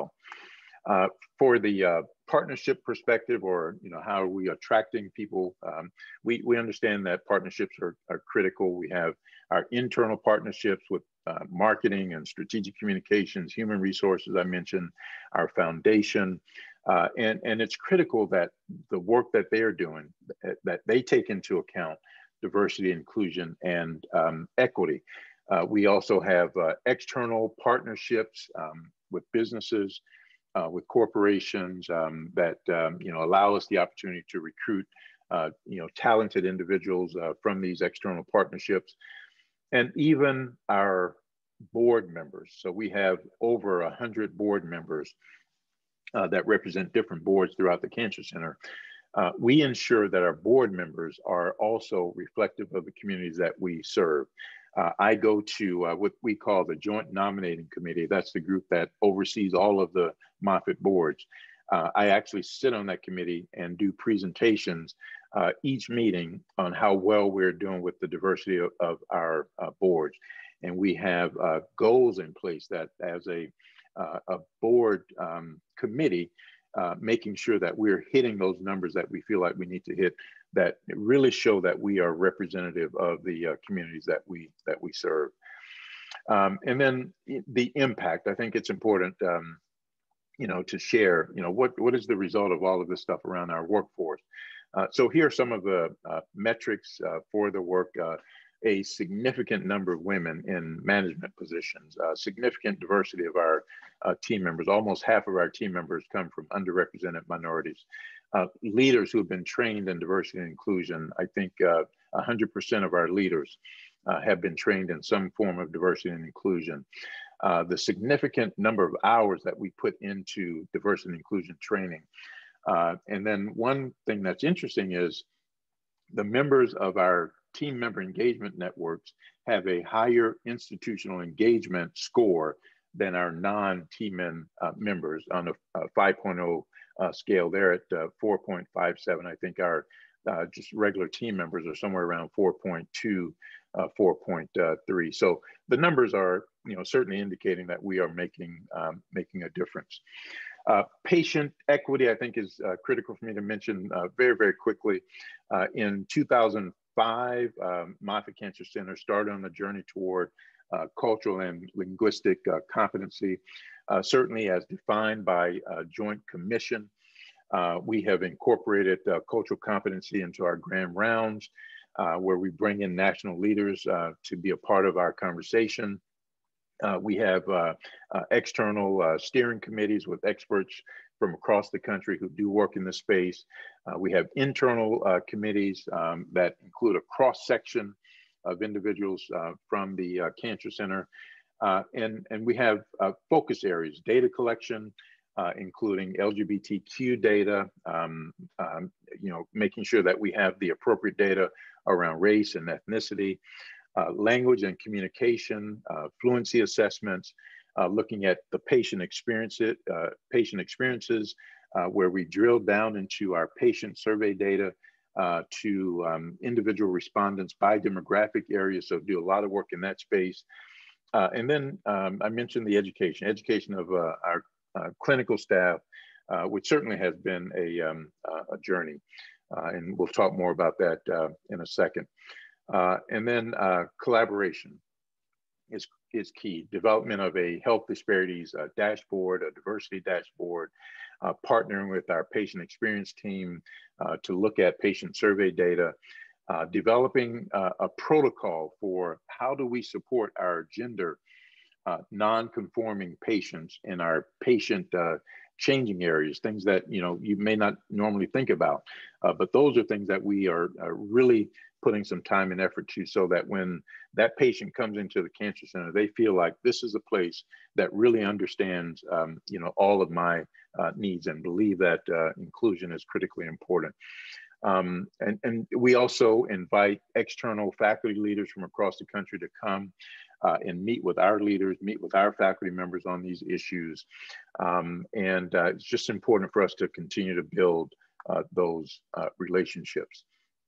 Uh, for the uh, partnership perspective, or you know, how are we attracting people? Um, we, we understand that partnerships are, are critical. We have our internal partnerships with uh, marketing and strategic communications, human resources, I mentioned, our foundation. Uh, and, and it's critical that the work that they are doing, that they take into account diversity, inclusion, and um, equity. Uh, we also have uh, external partnerships um, with businesses, uh, with corporations um, that um, you know allow us the opportunity to recruit uh, you know talented individuals uh, from these external partnerships, and even our board members. So we have over a hundred board members uh, that represent different boards throughout the Cancer Center. Uh, we ensure that our board members are also reflective of the communities that we serve. Uh, I go to uh, what we call the Joint Nominating Committee. That's the group that oversees all of the Moffitt boards. Uh, I actually sit on that committee and do presentations uh, each meeting on how well we're doing with the diversity of, of our uh, boards. And we have uh, goals in place that as a, uh, a board um, committee, Uh, making sure that we're hitting those numbers that we feel like we need to hit, that really show that we are representative of the uh, communities that we that we serve. Um, and then the impact. I think it's important, um, you know, to share. You know, what what is the result of all of this stuff around our workforce? Uh, so here are some of the uh, metrics uh, for the work. Uh, a significant number of women in management positions, uh, significant diversity of our uh, team members. Almost half of our team members come from underrepresented minorities. Uh, leaders who have been trained in diversity and inclusion. I think uh, one hundred percent of our leaders uh, have been trained in some form of diversity and inclusion. Uh, the significant number of hours that we put into diversity and inclusion training. Uh, and then one thing that's interesting is the members of our team member engagement networks have a higher institutional engagement score than our non-team uh, members on a, a five point oh uh, scale. They're at uh, four point five seven. I think our uh, just regular team members are somewhere around four point two, uh, four point three. So the numbers are, you know, certainly indicating that we are making um, making a difference. Uh, patient equity, I think, is uh, critical for me to mention uh, very, very quickly. Uh, in two thousand five, um, Moffitt Cancer Center started on the journey toward uh, cultural and linguistic uh, competency, uh, certainly as defined by uh, Joint Commission. Uh, we have incorporated uh, cultural competency into our grand rounds, uh, where we bring in national leaders uh, to be a part of our conversation. Uh, we have uh, uh, external uh, steering committees with experts from across the country who do work in this space. Uh, we have internal uh, committees um, that include a cross-section of individuals uh, from the uh, Cancer Center. Uh, and, and we have uh, focus areas, data collection, uh, including L G B T Q data, um, um, you know, making sure that we have the appropriate data around race and ethnicity. Uh, language and communication, uh, fluency assessments, uh, looking at the patient experience, uh, patient experiences, uh, where we drill down into our patient survey data uh, to um, individual respondents by demographic areas. So do a lot of work in that space. Uh, and then um, I mentioned the education, education of uh, our uh, clinical staff, uh, which certainly has been a, um, a journey. Uh, and we'll talk more about that uh, in a second. Uh, and then uh, collaboration is, is key. Development of a health disparities uh, dashboard, a diversity dashboard, uh, partnering with our patient experience team uh, to look at patient survey data, uh, developing uh, a protocol for how do we support our gender uh, non-conforming patients in our patient uh, changing areas, things that, you know, you may not normally think about, uh, but those are things that we are, are really putting some time and effort to, so that when that patient comes into the Cancer Center, they feel like this is a place that really understands, um, you know, all of my uh, needs, and believe that uh, inclusion is critically important. Um, and, and we also invite external faculty leaders from across the country to come uh, and meet with our leaders, meet with our faculty members on these issues. Um, and uh, it's just important for us to continue to build uh, those uh, relationships.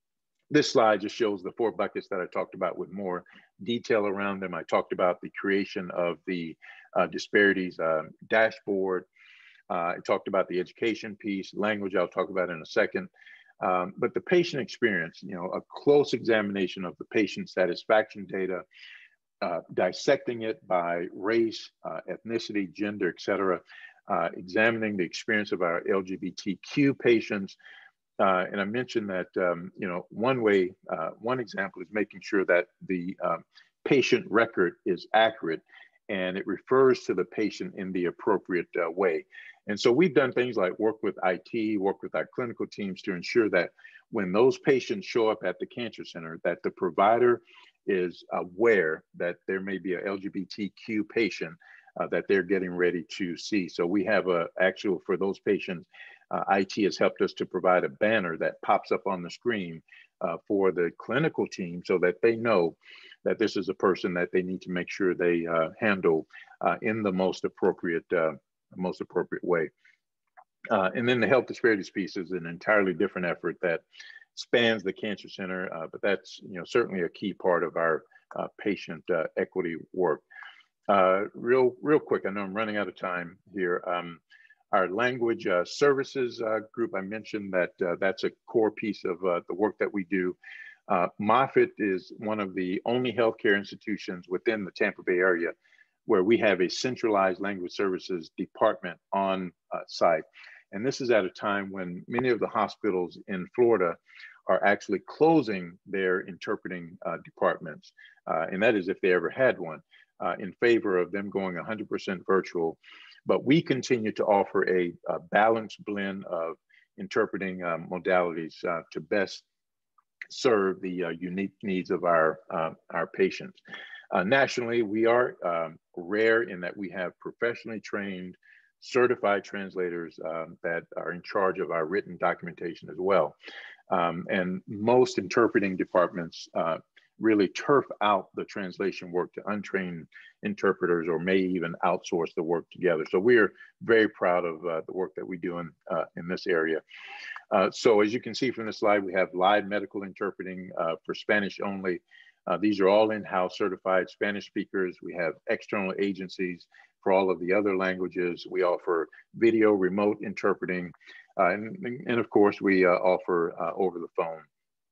This slide just shows the four buckets that I talked about with more detail around them. I talked about the creation of the uh, disparities uh, dashboard. Uh, I talked about the education piece, language I'll talk about in a second. Um, but the patient experience, you know, a close examination of the patient satisfaction data, uh, dissecting it by race, uh, ethnicity, gender, et cetera, uh, examining the experience of our L G B T Q patients, Uh, and I mentioned that, um, you know, one way, uh, one example is making sure that the um, patient record is accurate and it refers to the patient in the appropriate uh, way. And so we've done things like work with I T, work with our clinical teams to ensure that when those patients show up at the cancer center, that the provider is aware that there may be a L G B T Q patient uh, that they're getting ready to see. So we have a actual, for those patients, uh, I T has helped us to provide a banner that pops up on the screen uh, for the clinical team so that they know that this is a person that they need to make sure they uh, handle uh, in the most appropriate, uh, most appropriate way. Uh, and then the health disparities piece is an entirely different effort that spans the cancer center, uh, but that's you know certainly a key part of our uh, patient uh, equity work. Uh, real, real quick, I know I'm running out of time here. Um, our language uh, services uh, group, I mentioned that uh, that's a core piece of uh, the work that we do. Uh, Moffitt is one of the only healthcare institutions within the Tampa Bay area where we have a centralized language services department on uh, site. And this is at a time when many of the hospitals in Florida are actually closing their interpreting uh, departments. Uh, and that is if they ever had one, uh, in favor of them going one hundred percent virtual. But we continue to offer a, a balanced blend of interpreting um, modalities uh, to best serve the uh, unique needs of our, uh, our patients. Uh, nationally, we are um, rare in that we have professionally trained, certified translators um, that are in charge of our written documentation as well. Um, and most interpreting departments uh, really turf out the translation work to untrained interpreters or may even outsource the work together. So we are very proud of uh, the work that we do in, uh, in this area. Uh, so as you can see from the slide, we have live medical interpreting uh, for Spanish only. Uh, these are all in-house certified Spanish speakers. We have external agencies for all of the other languages. We offer video remote interpreting. Uh, and, and of course, we uh, offer uh, over the phone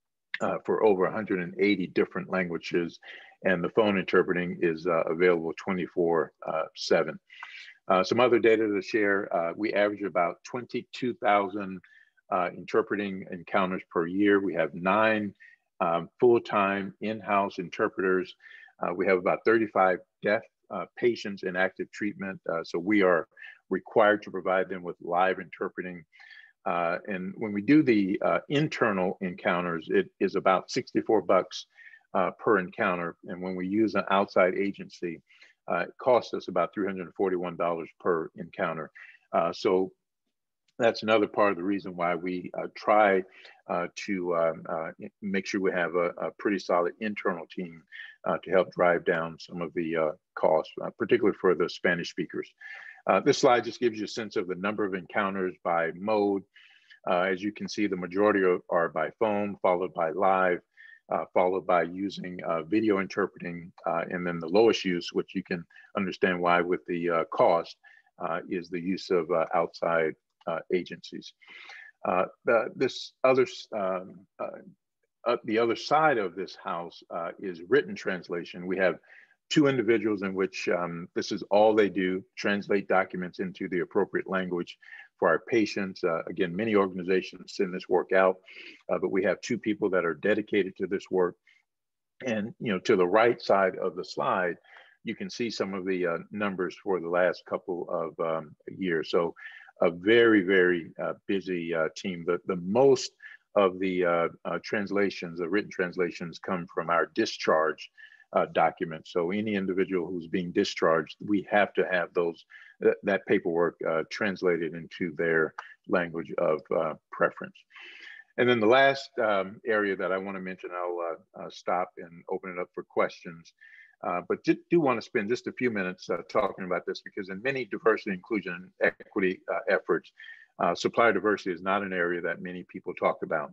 uh, for over one hundred eighty different languages. And the phone interpreting is uh, available twenty-four seven. Uh, some other data to share, uh, we average about twenty-two thousand uh, interpreting encounters per year. We have nine um, full-time in-house interpreters. Uh, we have about thirty-five deaf uh, patients in active treatment. Uh, so we are required to provide them with live interpreting. Uh, and when we do the uh, internal encounters, it is about sixty-four bucks uh, per encounter. And when we use an outside agency, uh, it costs us about three hundred forty-one dollars per encounter. Uh, so that's another part of the reason why we uh, try uh, to um, uh, make sure we have a, a pretty solid internal team uh, to help drive down some of the uh, costs, uh, particularly for the Spanish speakers. Uh, this slide just gives you a sense of the number of encounters by mode. Uh, as you can see, the majority are, are by phone, followed by live, uh, followed by using uh, video interpreting, uh, and then the lowest use, which you can understand why with the uh, cost, uh, is the use of uh, outside uh, agencies. Uh, the, this other, um, uh, uh, the other side of this house uh, is written translation. We have two individuals in which um, this is all they do, translate documents into the appropriate language for our patients. Uh, again, many organizations send this work out, uh, but we have two people that are dedicated to this work. And you know, to the right side of the slide, you can see some of the uh, numbers for the last couple of um, years. So a very, very uh, busy uh, team. The, the most of the uh, uh, translations, the written translations, come from our discharge Uh, document. So any individual who's being discharged, we have to have those th that paperwork uh, translated into their language of uh, preference. And then the last um, area that I want to mention, I'll uh, uh, stop and open it up for questions. Uh, but do, do want to spend just a few minutes uh, talking about this, because in many diversity, inclusion, and equity uh, efforts, uh, supplier diversity is not an area that many people talk about.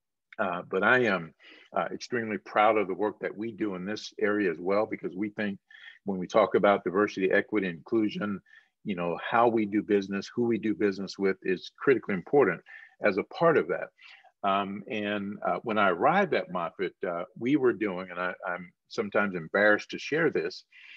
Uh, but I am uh, extremely proud of the work that we do in this area as well, because we think when we talk about diversity, equity, inclusion, you know, how we do business, who we do business with is critically important as a part of that. Um, and uh, when I arrived at Moffitt, uh, we were doing, and I, I'm sometimes embarrassed to share this,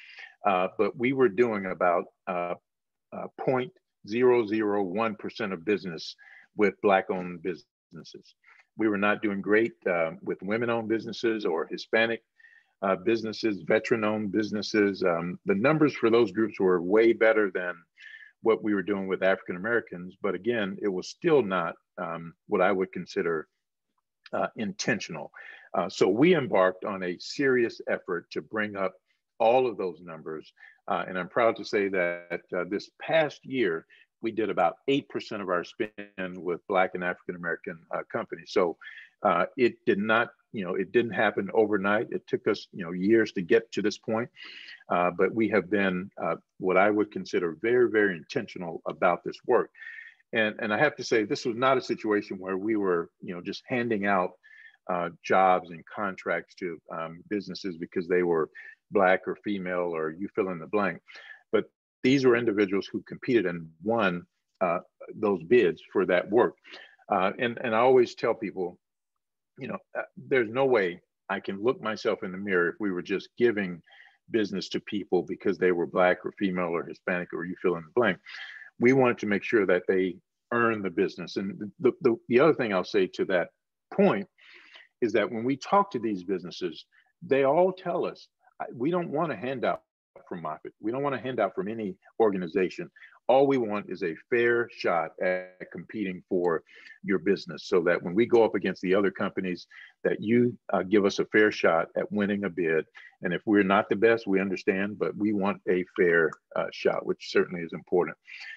uh, but we were doing about uh, uh, zero point zero zero one percent of business with Black-owned business. businesses. We were not doing great uh, with women-owned businesses or Hispanic uh, businesses, veteran-owned businesses. Um, the numbers for those groups were way better than what we were doing with African Americans. But again, it was still not um, what I would consider uh, intentional. Uh, so we embarked on a serious effort to bring up all of those numbers. Uh, and I'm proud to say that uh, this past year, we did about eight percent of our spend with Black and African American uh, companies. So uh, it did not, you know, it didn't happen overnight. It took us, you know, years to get to this point. Uh, but we have been uh, what I would consider very, very intentional about this work. And, and I have to say, this was not a situation where we were, you know, just handing out uh, jobs and contracts to um, businesses because they were Black or female or you fill in the blank. But these were individuals who competed and won uh, those bids for that work. Uh, and, and I always tell people, you know, uh, there's no way I can look myself in the mirror if we were just giving business to people because they were Black or female or Hispanic or you fill in the blank. We wanted to make sure that they earn the business. And the, the, the other thing I'll say to that point is that when we talk to these businesses, they all tell us, we don't want a handout from Moffitt. We don't want a handout from any organization. All we want is a fair shot at competing for your business so that when we go up against the other companies, that you uh, give us a fair shot at winning a bid. And if we're not the best, we understand, but we want a fair uh, shot, which certainly is important.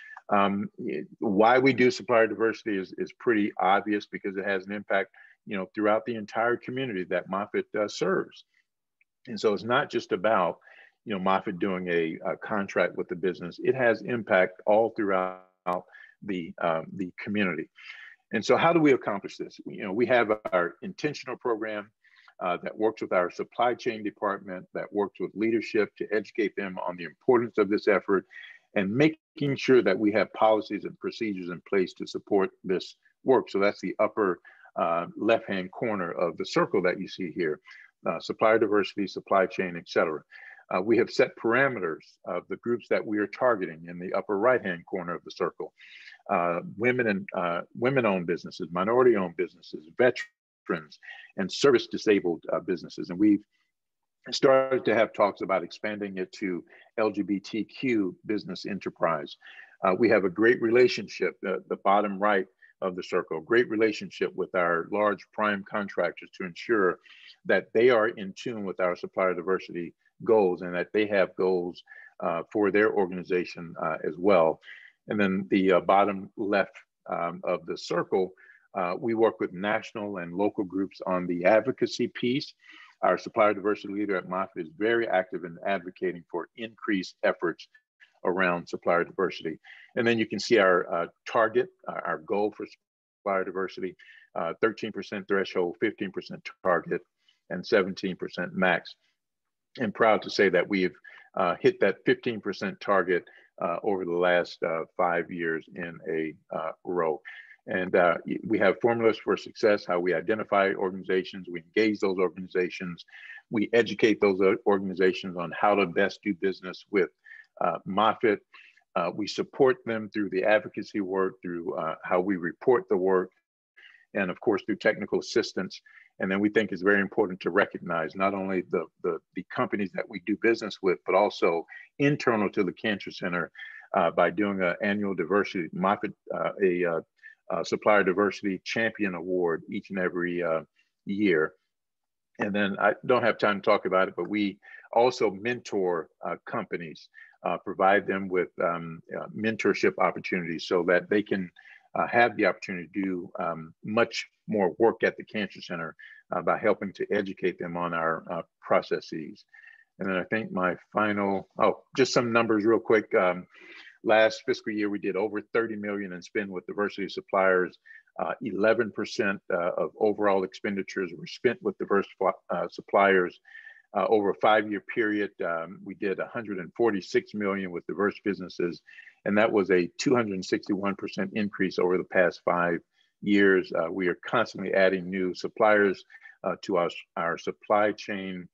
Um, why we do supplier diversity is, is pretty obvious because it has an impact, you know, throughout the entire community that Moffitt uh, serves. And so it's not just about, you know, Moffitt doing a, a contract with the business. It has impact all throughout the, um, the community. And so how do we accomplish this? You know, we have our intentional program uh, that works with our supply chain department, that works with leadership to educate them on the importance of this effort and making sure that we have policies and procedures in place to support this work. So that's the upper uh, left-hand corner of the circle that you see here, uh, supplier diversity, supply chain, et cetera. Uh, we have set parameters of the groups that we are targeting in the upper right-hand corner of the circle. Uh, women and uh, women-owned businesses, minority-owned businesses, veterans, and service-disabled uh, businesses. And we've started to have talks about expanding it to L G B T Q business enterprise. Uh, we have a great relationship, uh, the bottom right of the circle, great relationship with our large prime contractors to ensure that they are in tune with our supplier diversity goals and that they have goals uh, for their organization uh, as well. And then the uh, bottom left um, of the circle, uh, we work with national and local groups on the advocacy piece. Our supplier diversity leader at Moffitt is very active in advocating for increased efforts around supplier diversity. And then you can see our uh, target, uh, our goal for supplier diversity, uh, thirteen percent threshold, fifteen percent target, and seventeen percent max. And proud to say that we've uh, hit that fifteen percent target uh, over the last uh, five years in a uh, row. And uh, we have formulas for success, how we identify organizations, we engage those organizations, we educate those organizations on how to best do business with uh, Moffitt. Uh, we support them through the advocacy work, through uh, how we report the work, and of course through technical assistance. And then we think it's very important to recognize not only the, the, the companies that we do business with, but also internal to the Cancer Center uh, by doing an annual diversity, Moffitt, uh, a uh, Uh, Supplier Diversity Champion Award each and every uh, year. And then I don't have time to talk about it, but we also mentor uh, companies, uh, provide them with um, uh, mentorship opportunities so that they can uh, have the opportunity to do um, much more work at the Cancer Center uh, by helping to educate them on our uh, processes. And then I think my final, oh, just some numbers real quick. Um, Last fiscal year, we did over thirty million in spend with diversity suppliers. Uh, eleven percent uh, of overall expenditures were spent with diverse uh, suppliers. Uh, over a five-year period, um, we did one hundred forty-six million with diverse businesses, and that was a two hundred sixty-one percent increase over the past five years. Uh, we are constantly adding new suppliers uh, to our, our supply chain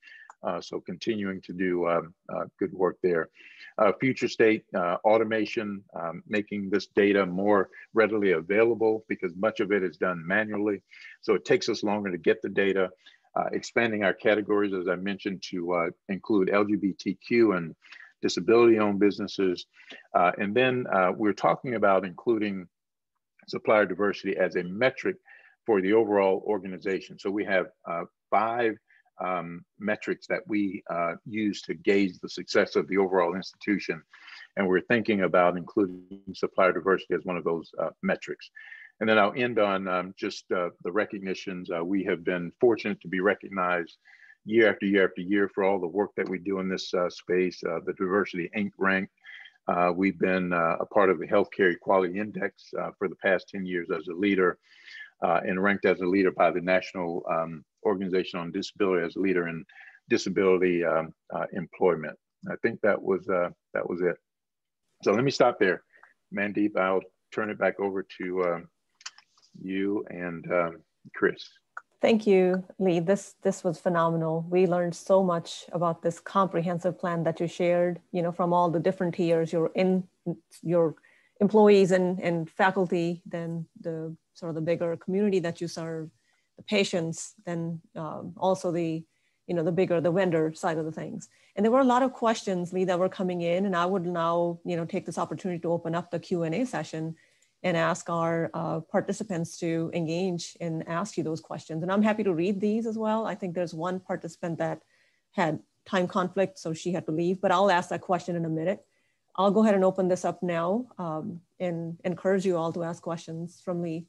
Uh, so continuing to do um, uh, good work there. Uh, future state uh, automation, um, making this data more readily available because much of it is done manually. So it takes us longer to get the data. Uh, expanding our categories, as I mentioned, to uh, include L G B T Q and disability-owned businesses. Uh, and then uh, we're talking about including supplier diversity as a metric for the overall organization. So we have uh, five um, metrics that we uh, use to gauge the success of the overall institution. And we're thinking about including supplier diversity as one of those uh, metrics. And then I'll end on um, just uh, the recognitions. Uh, we have been fortunate to be recognized year after year after year for all the work that we do in this uh, space. Uh, the Diversity Incorporated ranked. Uh, we've been uh, a part of the Healthcare Equality Index uh, for the past ten years as a leader, uh, and ranked as a leader by the National um, Organization on Disability as a leader in disability um, uh, employment. I think that was uh, that was it. So let me stop there. Mandeep, I'll turn it back over to uh, you and um, Chris. Thank you, Lee. This, this was phenomenal. We learned so much about this comprehensive plan that you shared, you know, from all the different tiers, your in your employees and, and faculty, then the sort of the bigger community that you serve, the patients, then um, also the, you know, the bigger, the vendor side of the things. And there were a lot of questions, Lee, that were coming in, and I would now, you know, take this opportunity to open up the Q and A session and ask our uh, participants to engage and ask you those questions. And I'm happy to read these as well. I think there's one participant that had time conflict, so she had to leave, but I'll ask that question in a minute. I'll go ahead and open this up now um, and encourage you all to ask questions from Lee.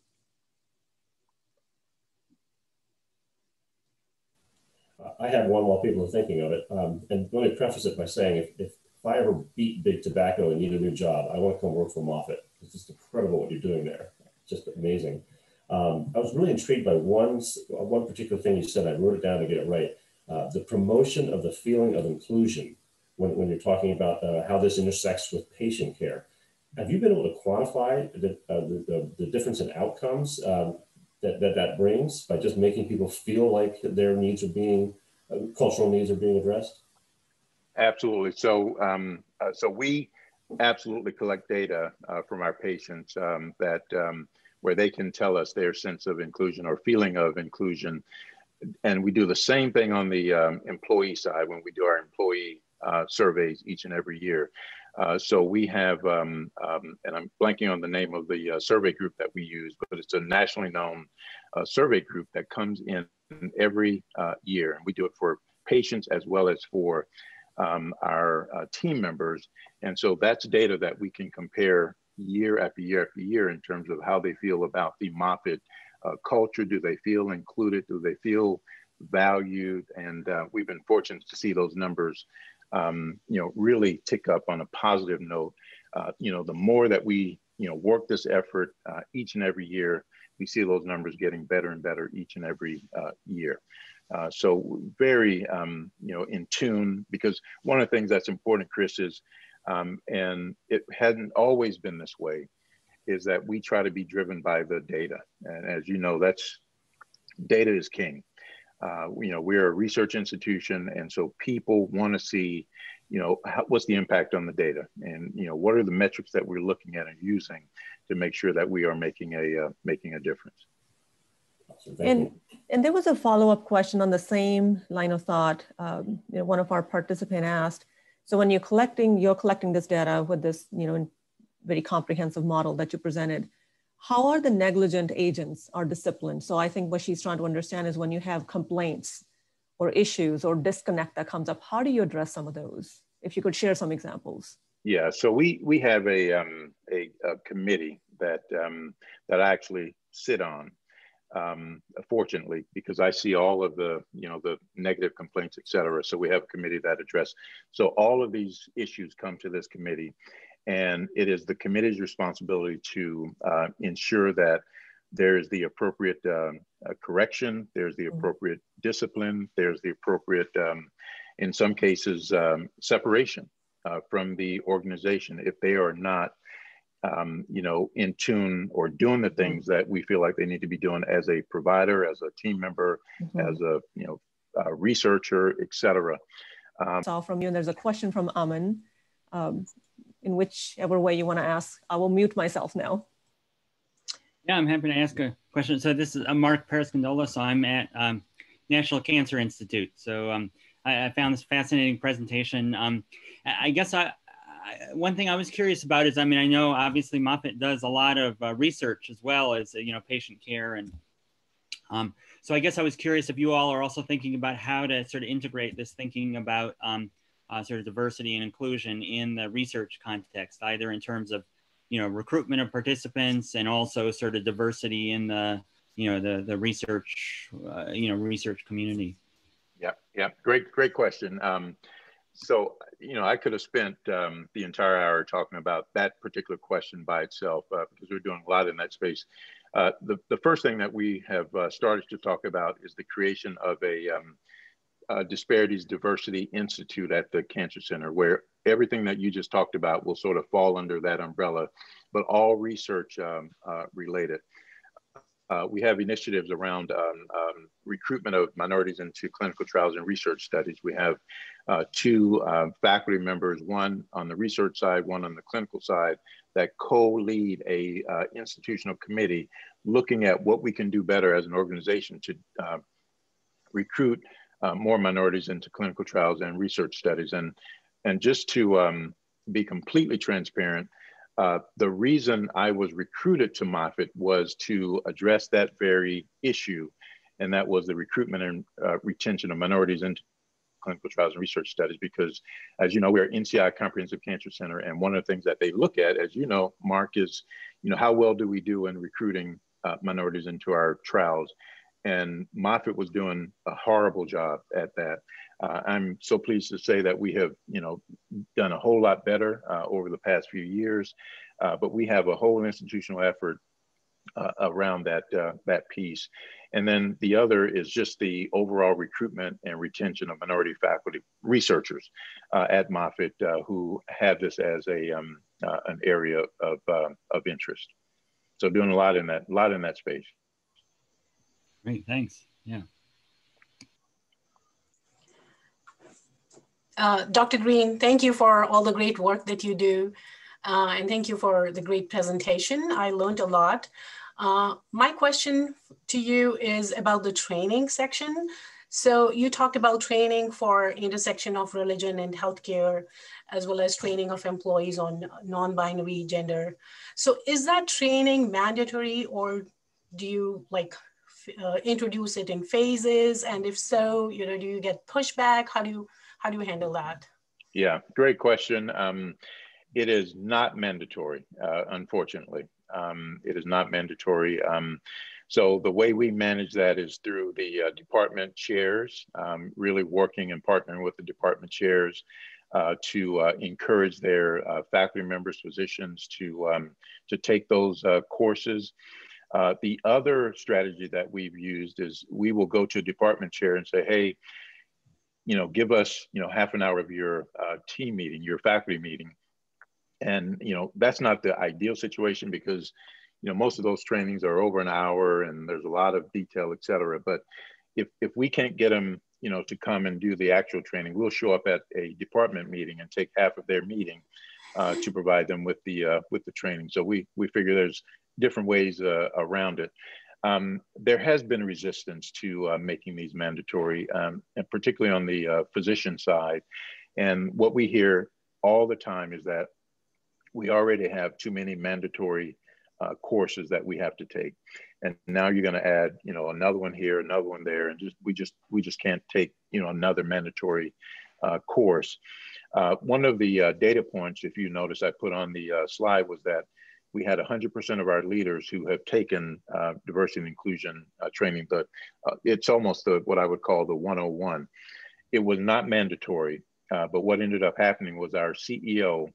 I have one while people are thinking of it. Um, and let me preface it by saying, if, if, if I ever beat big tobacco and need a new job, I want to come work for Moffitt. It's just incredible what you're doing there. It's just amazing. Um, I was really intrigued by one, one particular thing you said. I wrote it down to get it right. Uh, the promotion of the feeling of inclusion when, when you're talking about uh, how this intersects with patient care. Have you been able to quantify the, uh, the, the, the difference in outcomes um, that, that that brings by just making people feel like their needs are being, uh, cultural needs are being addressed? Absolutely. So, um, uh, so we absolutely collect data uh, from our patients um, that um, where they can tell us their sense of inclusion or feeling of inclusion. And we do the same thing on the um, employee side when we do our employee uh, surveys each and every year. Uh, so we have, um, um, and I'm blanking on the name of the uh, survey group that we use, but it's a nationally known uh, survey group that comes in every uh, year. And we do it for patients as well as for um, our uh, team members. And so that's data that we can compare year after year after year in terms of how they feel about the Moffitt uh, culture. Do they feel included? Do they feel valued? And uh, we've been fortunate to see those numbers Um, you know, really tick up on a positive note. Uh, you know, the more that we, you know, work this effort uh, each and every year, we see those numbers getting better and better each and every uh, year. Uh, so very, um, you know, in tune, because one of the things that's important, Chris, is, um, and it hadn't always been this way, is that we try to be driven by the data. And as you know, that's, data is king. Uh, you know, we're a research institution, and so people want to see, you know, how, what's the impact on the data, and you know, what are the metrics that we're looking at and using to make sure that we are making a uh, making a difference. Awesome. And and there was a follow-up question on the same line of thought. Um, you know, one of our participants asked, so when you're collecting, you're collecting this data with this, you know, very comprehensive model that you presented. How are the negligent agents are disciplined? So I think what she's trying to understand is when you have complaints or issues or disconnect that comes up, how do you address some of those? If you could share some examples. Yeah, so we we have a um, a, a committee that um, that I actually sit on, um, fortunately, because I see all of the, you know, the negative complaints, et cetera. So we have a committee that address. So all of these issues come to this committee. And it is the committee's responsibility to uh, ensure that there is the appropriate um, uh, correction, there's the appropriate discipline, there's the appropriate, um, in some cases, um, separation uh, from the organization if they are not, um, you know, in tune or doing the things that we feel like they need to be doing as a provider, as a team member, mm-hmm. as a, you know, uh, researcher, et cetera. Um, saw from you, and there's a question from Aman. Um, in whichever way you want to ask, I will mute myself now. Yeah, I'm happy to ask a question. So this is I'm Mark Periscandola. So I'm at um, National Cancer Institute. So um, I, I found this fascinating presentation. Um, I guess I, I, one thing I was curious about is, I mean, I know obviously Moffitt does a lot of uh, research as well as, you know, patient care. And um, so I guess I was curious if you all are also thinking about how to sort of integrate this thinking about um, uh, sort of diversity and inclusion in the research context, either in terms of, you know, recruitment of participants and also sort of diversity in the, you know, the, the research, uh, you know, research community. Yeah, yeah, great, great question. Um, so, you know, I could have spent um, the entire hour talking about that particular question by itself uh, because we're doing a lot in that space. Uh, the, the first thing that we have uh, started to talk about is the creation of a um, uh, Disparities Diversity Institute at the Cancer Center, where everything that you just talked about will sort of fall under that umbrella, but all research um, uh, related. Uh, we have initiatives around um, um, recruitment of minorities into clinical trials and research studies. We have uh, two uh, faculty members, one on the research side, one on the clinical side, that co-lead a uh, institutional committee looking at what we can do better as an organization to uh, recruit uh, more minorities into clinical trials and research studies. And, and just to um, be completely transparent, Uh, the reason I was recruited to Moffitt was to address that very issue, and that was the recruitment and uh, retention of minorities into clinical trials and research studies, because as you know, we're N C I Comprehensive Cancer Center, and one of the things that they look at, as you know, Mark, is, you know, how well do we do in recruiting uh, minorities into our trials? And Moffitt was doing a horrible job at that. Uh, I'm so pleased to say that we have, you know, done a whole lot better uh, over the past few years, uh, but we have a whole institutional effort uh, around that, uh, that piece. And then the other is just the overall recruitment and retention of minority faculty researchers uh, at Moffitt uh, who have this as a, um, uh, an area of, uh, of interest. So doing a lot in that, a lot in that space. Great, thanks. Yeah. Uh, Doctor Green, thank you for all the great work that you do. Uh, and thank you for the great presentation. I learned a lot. Uh, my question to you is about the training section. So you talked about training for intersection of religion and healthcare, as well as training of employees on non-binary gender. So is that training mandatory, or do you like uh, introduce it in phases? And if so, you know, do you get pushback? How do you How do you handle that? Yeah, great question. Um, it is not mandatory, uh, unfortunately. Um, it is not mandatory. Um, so the way we manage that is through the uh, department chairs, um, really working and partnering with the department chairs uh, to uh, encourage their uh, faculty members, physicians to, um, to take those uh, courses. Uh, the other strategy that we've used is we will go to a department chair and say, hey, you know, give us, you know, half an hour of your uh, team meeting, your faculty meeting. And, you know, that's not the ideal situation because, you know, most of those trainings are over an hour and there's a lot of detail, et cetera. But if, if we can't get them, you know, to come and do the actual training, we'll show up at a department meeting and take half of their meeting uh, to provide them with the, uh, with the training. So we, we figure there's different ways uh, around it. Um, there has been resistance to uh, making these mandatory, um, and particularly on the uh, physician side. And what we hear all the time is that we already have too many mandatory uh, courses that we have to take. And now you're going to add, you know, another one here, another one there, and just we just we just can't take, you know, another mandatory uh, course. Uh, one of the uh, data points, if you notice, I put on the uh, slide was that we had one hundred percent of our leaders who have taken uh, diversity and inclusion uh, training, but uh, it's almost the, what I would call the one oh one. It was not mandatory, uh, but what ended up happening was our C E O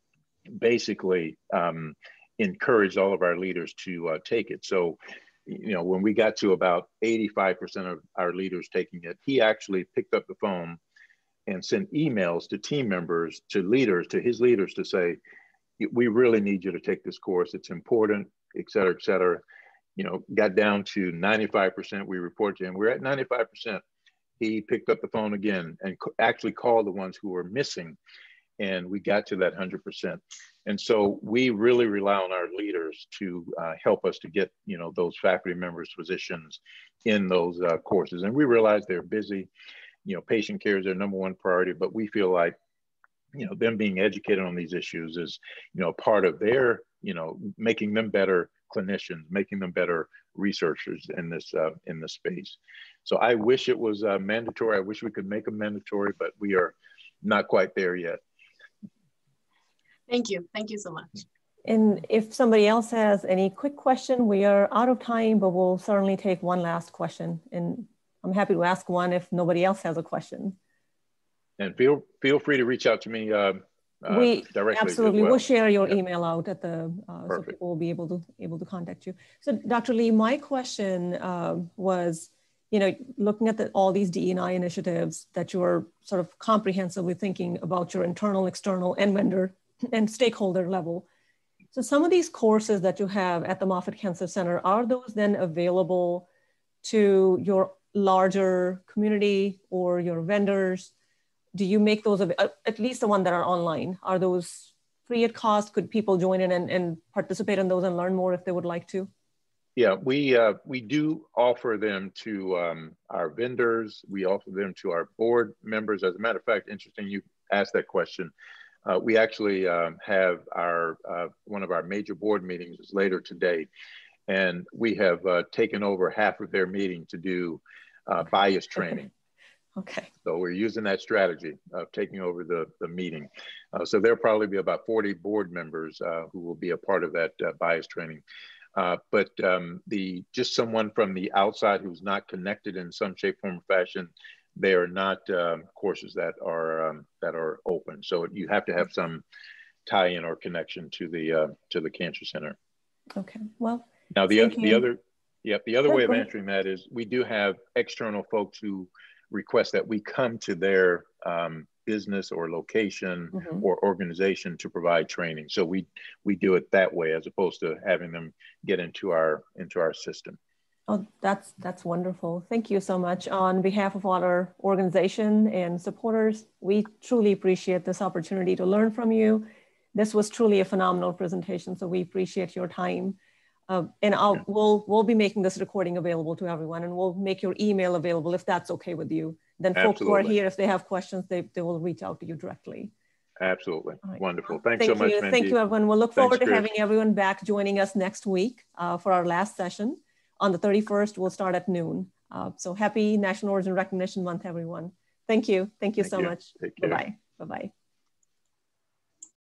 basically um, encouraged all of our leaders to uh, take it. So, you know, when we got to about eighty-five percent of our leaders taking it, he actually picked up the phone and sent emails to team members, to leaders, to his leaders to say, we really need you to take this course. It's important, et cetera, et cetera. You know, got down to ninety-five percent. We reported to him, we're at ninety-five percent. he picked up the phone again and actually called the ones who were missing. And we got to that one hundred percent. And so we really rely on our leaders to uh, help us to get, you know, those faculty members positions in those uh, courses. And we realize they're busy, you know, patient care is their number one priority, but we feel like, you know, them being educated on these issues is, you know, part of their, you know, making them better clinicians, making them better researchers in this, uh, in this space. So I wish it was uh, mandatory. I wish we could make them mandatory, but we are not quite there yet. Thank you. Thank you so much. And if somebody else has any quick question, we are out of time, but we'll certainly take one last question. And I'm happy to ask one if nobody else has a question. And feel feel free to reach out to me uh, uh, we directly. Absolutely, well. we'll share your yeah. email out at the, uh, so people will be able to, able to contact you. So Doctor Lee, my question uh, was, you know, looking at the, all these D E and I initiatives that you are sort of comprehensively thinking about your internal, external, and vendor and stakeholder level. So some of these courses that you have at the Moffitt Cancer Center, are those then available to your larger community or your vendors? Do you make those, at least the ones that are online, are those free at cost? Could people join in and, and participate in those and learn more if they would like to? Yeah, we uh, we do offer them to um, our vendors. We offer them to our board members. As a matter of fact, interesting you asked that question. Uh, we actually um, have our uh, one of our major board meetings is later today, and we have uh, taken over half of their meeting to do uh, bias training. Okay. So we're using that strategy of taking over the, the meeting. Uh, so there'll probably be about forty board members uh, who will be a part of that uh, bias training. Uh, but um, the just someone from the outside who's not connected in some shape, form, or fashion, they are not um, courses that are um, that are open. So you have to have some tie-in or connection to the uh, to the cancer center. Okay. Well, now the thank the you. other yeah the other Sure, way of go ahead. answering that is we do have external folks who request that we come to their um, business or location Mm-hmm. or organization to provide training. So we we do it that way as opposed to having them get into our into our system. Oh, that's that's wonderful. Thank you so much. On behalf of all our organization and supporters, we truly appreciate this opportunity to learn from you. This was truly a phenomenal presentation, so we appreciate your time. Uh, and I'll, we'll, we'll be making this recording available to everyone, and we'll make your email available if that's okay with you. Then folks who are here, if they have questions, they, they will reach out to you directly. Absolutely. Right. Wonderful. Thanks Thank so much, you. Mandy. Thank you, everyone. We'll look Thanks, forward to Chris. having everyone back joining us next week uh, for our last session. On the thirty-first, we'll start at noon. Uh, so happy National Origin Recognition Month, everyone. Thank you. Thank you Thank so you. much. Take care. Bye-bye. Bye-bye.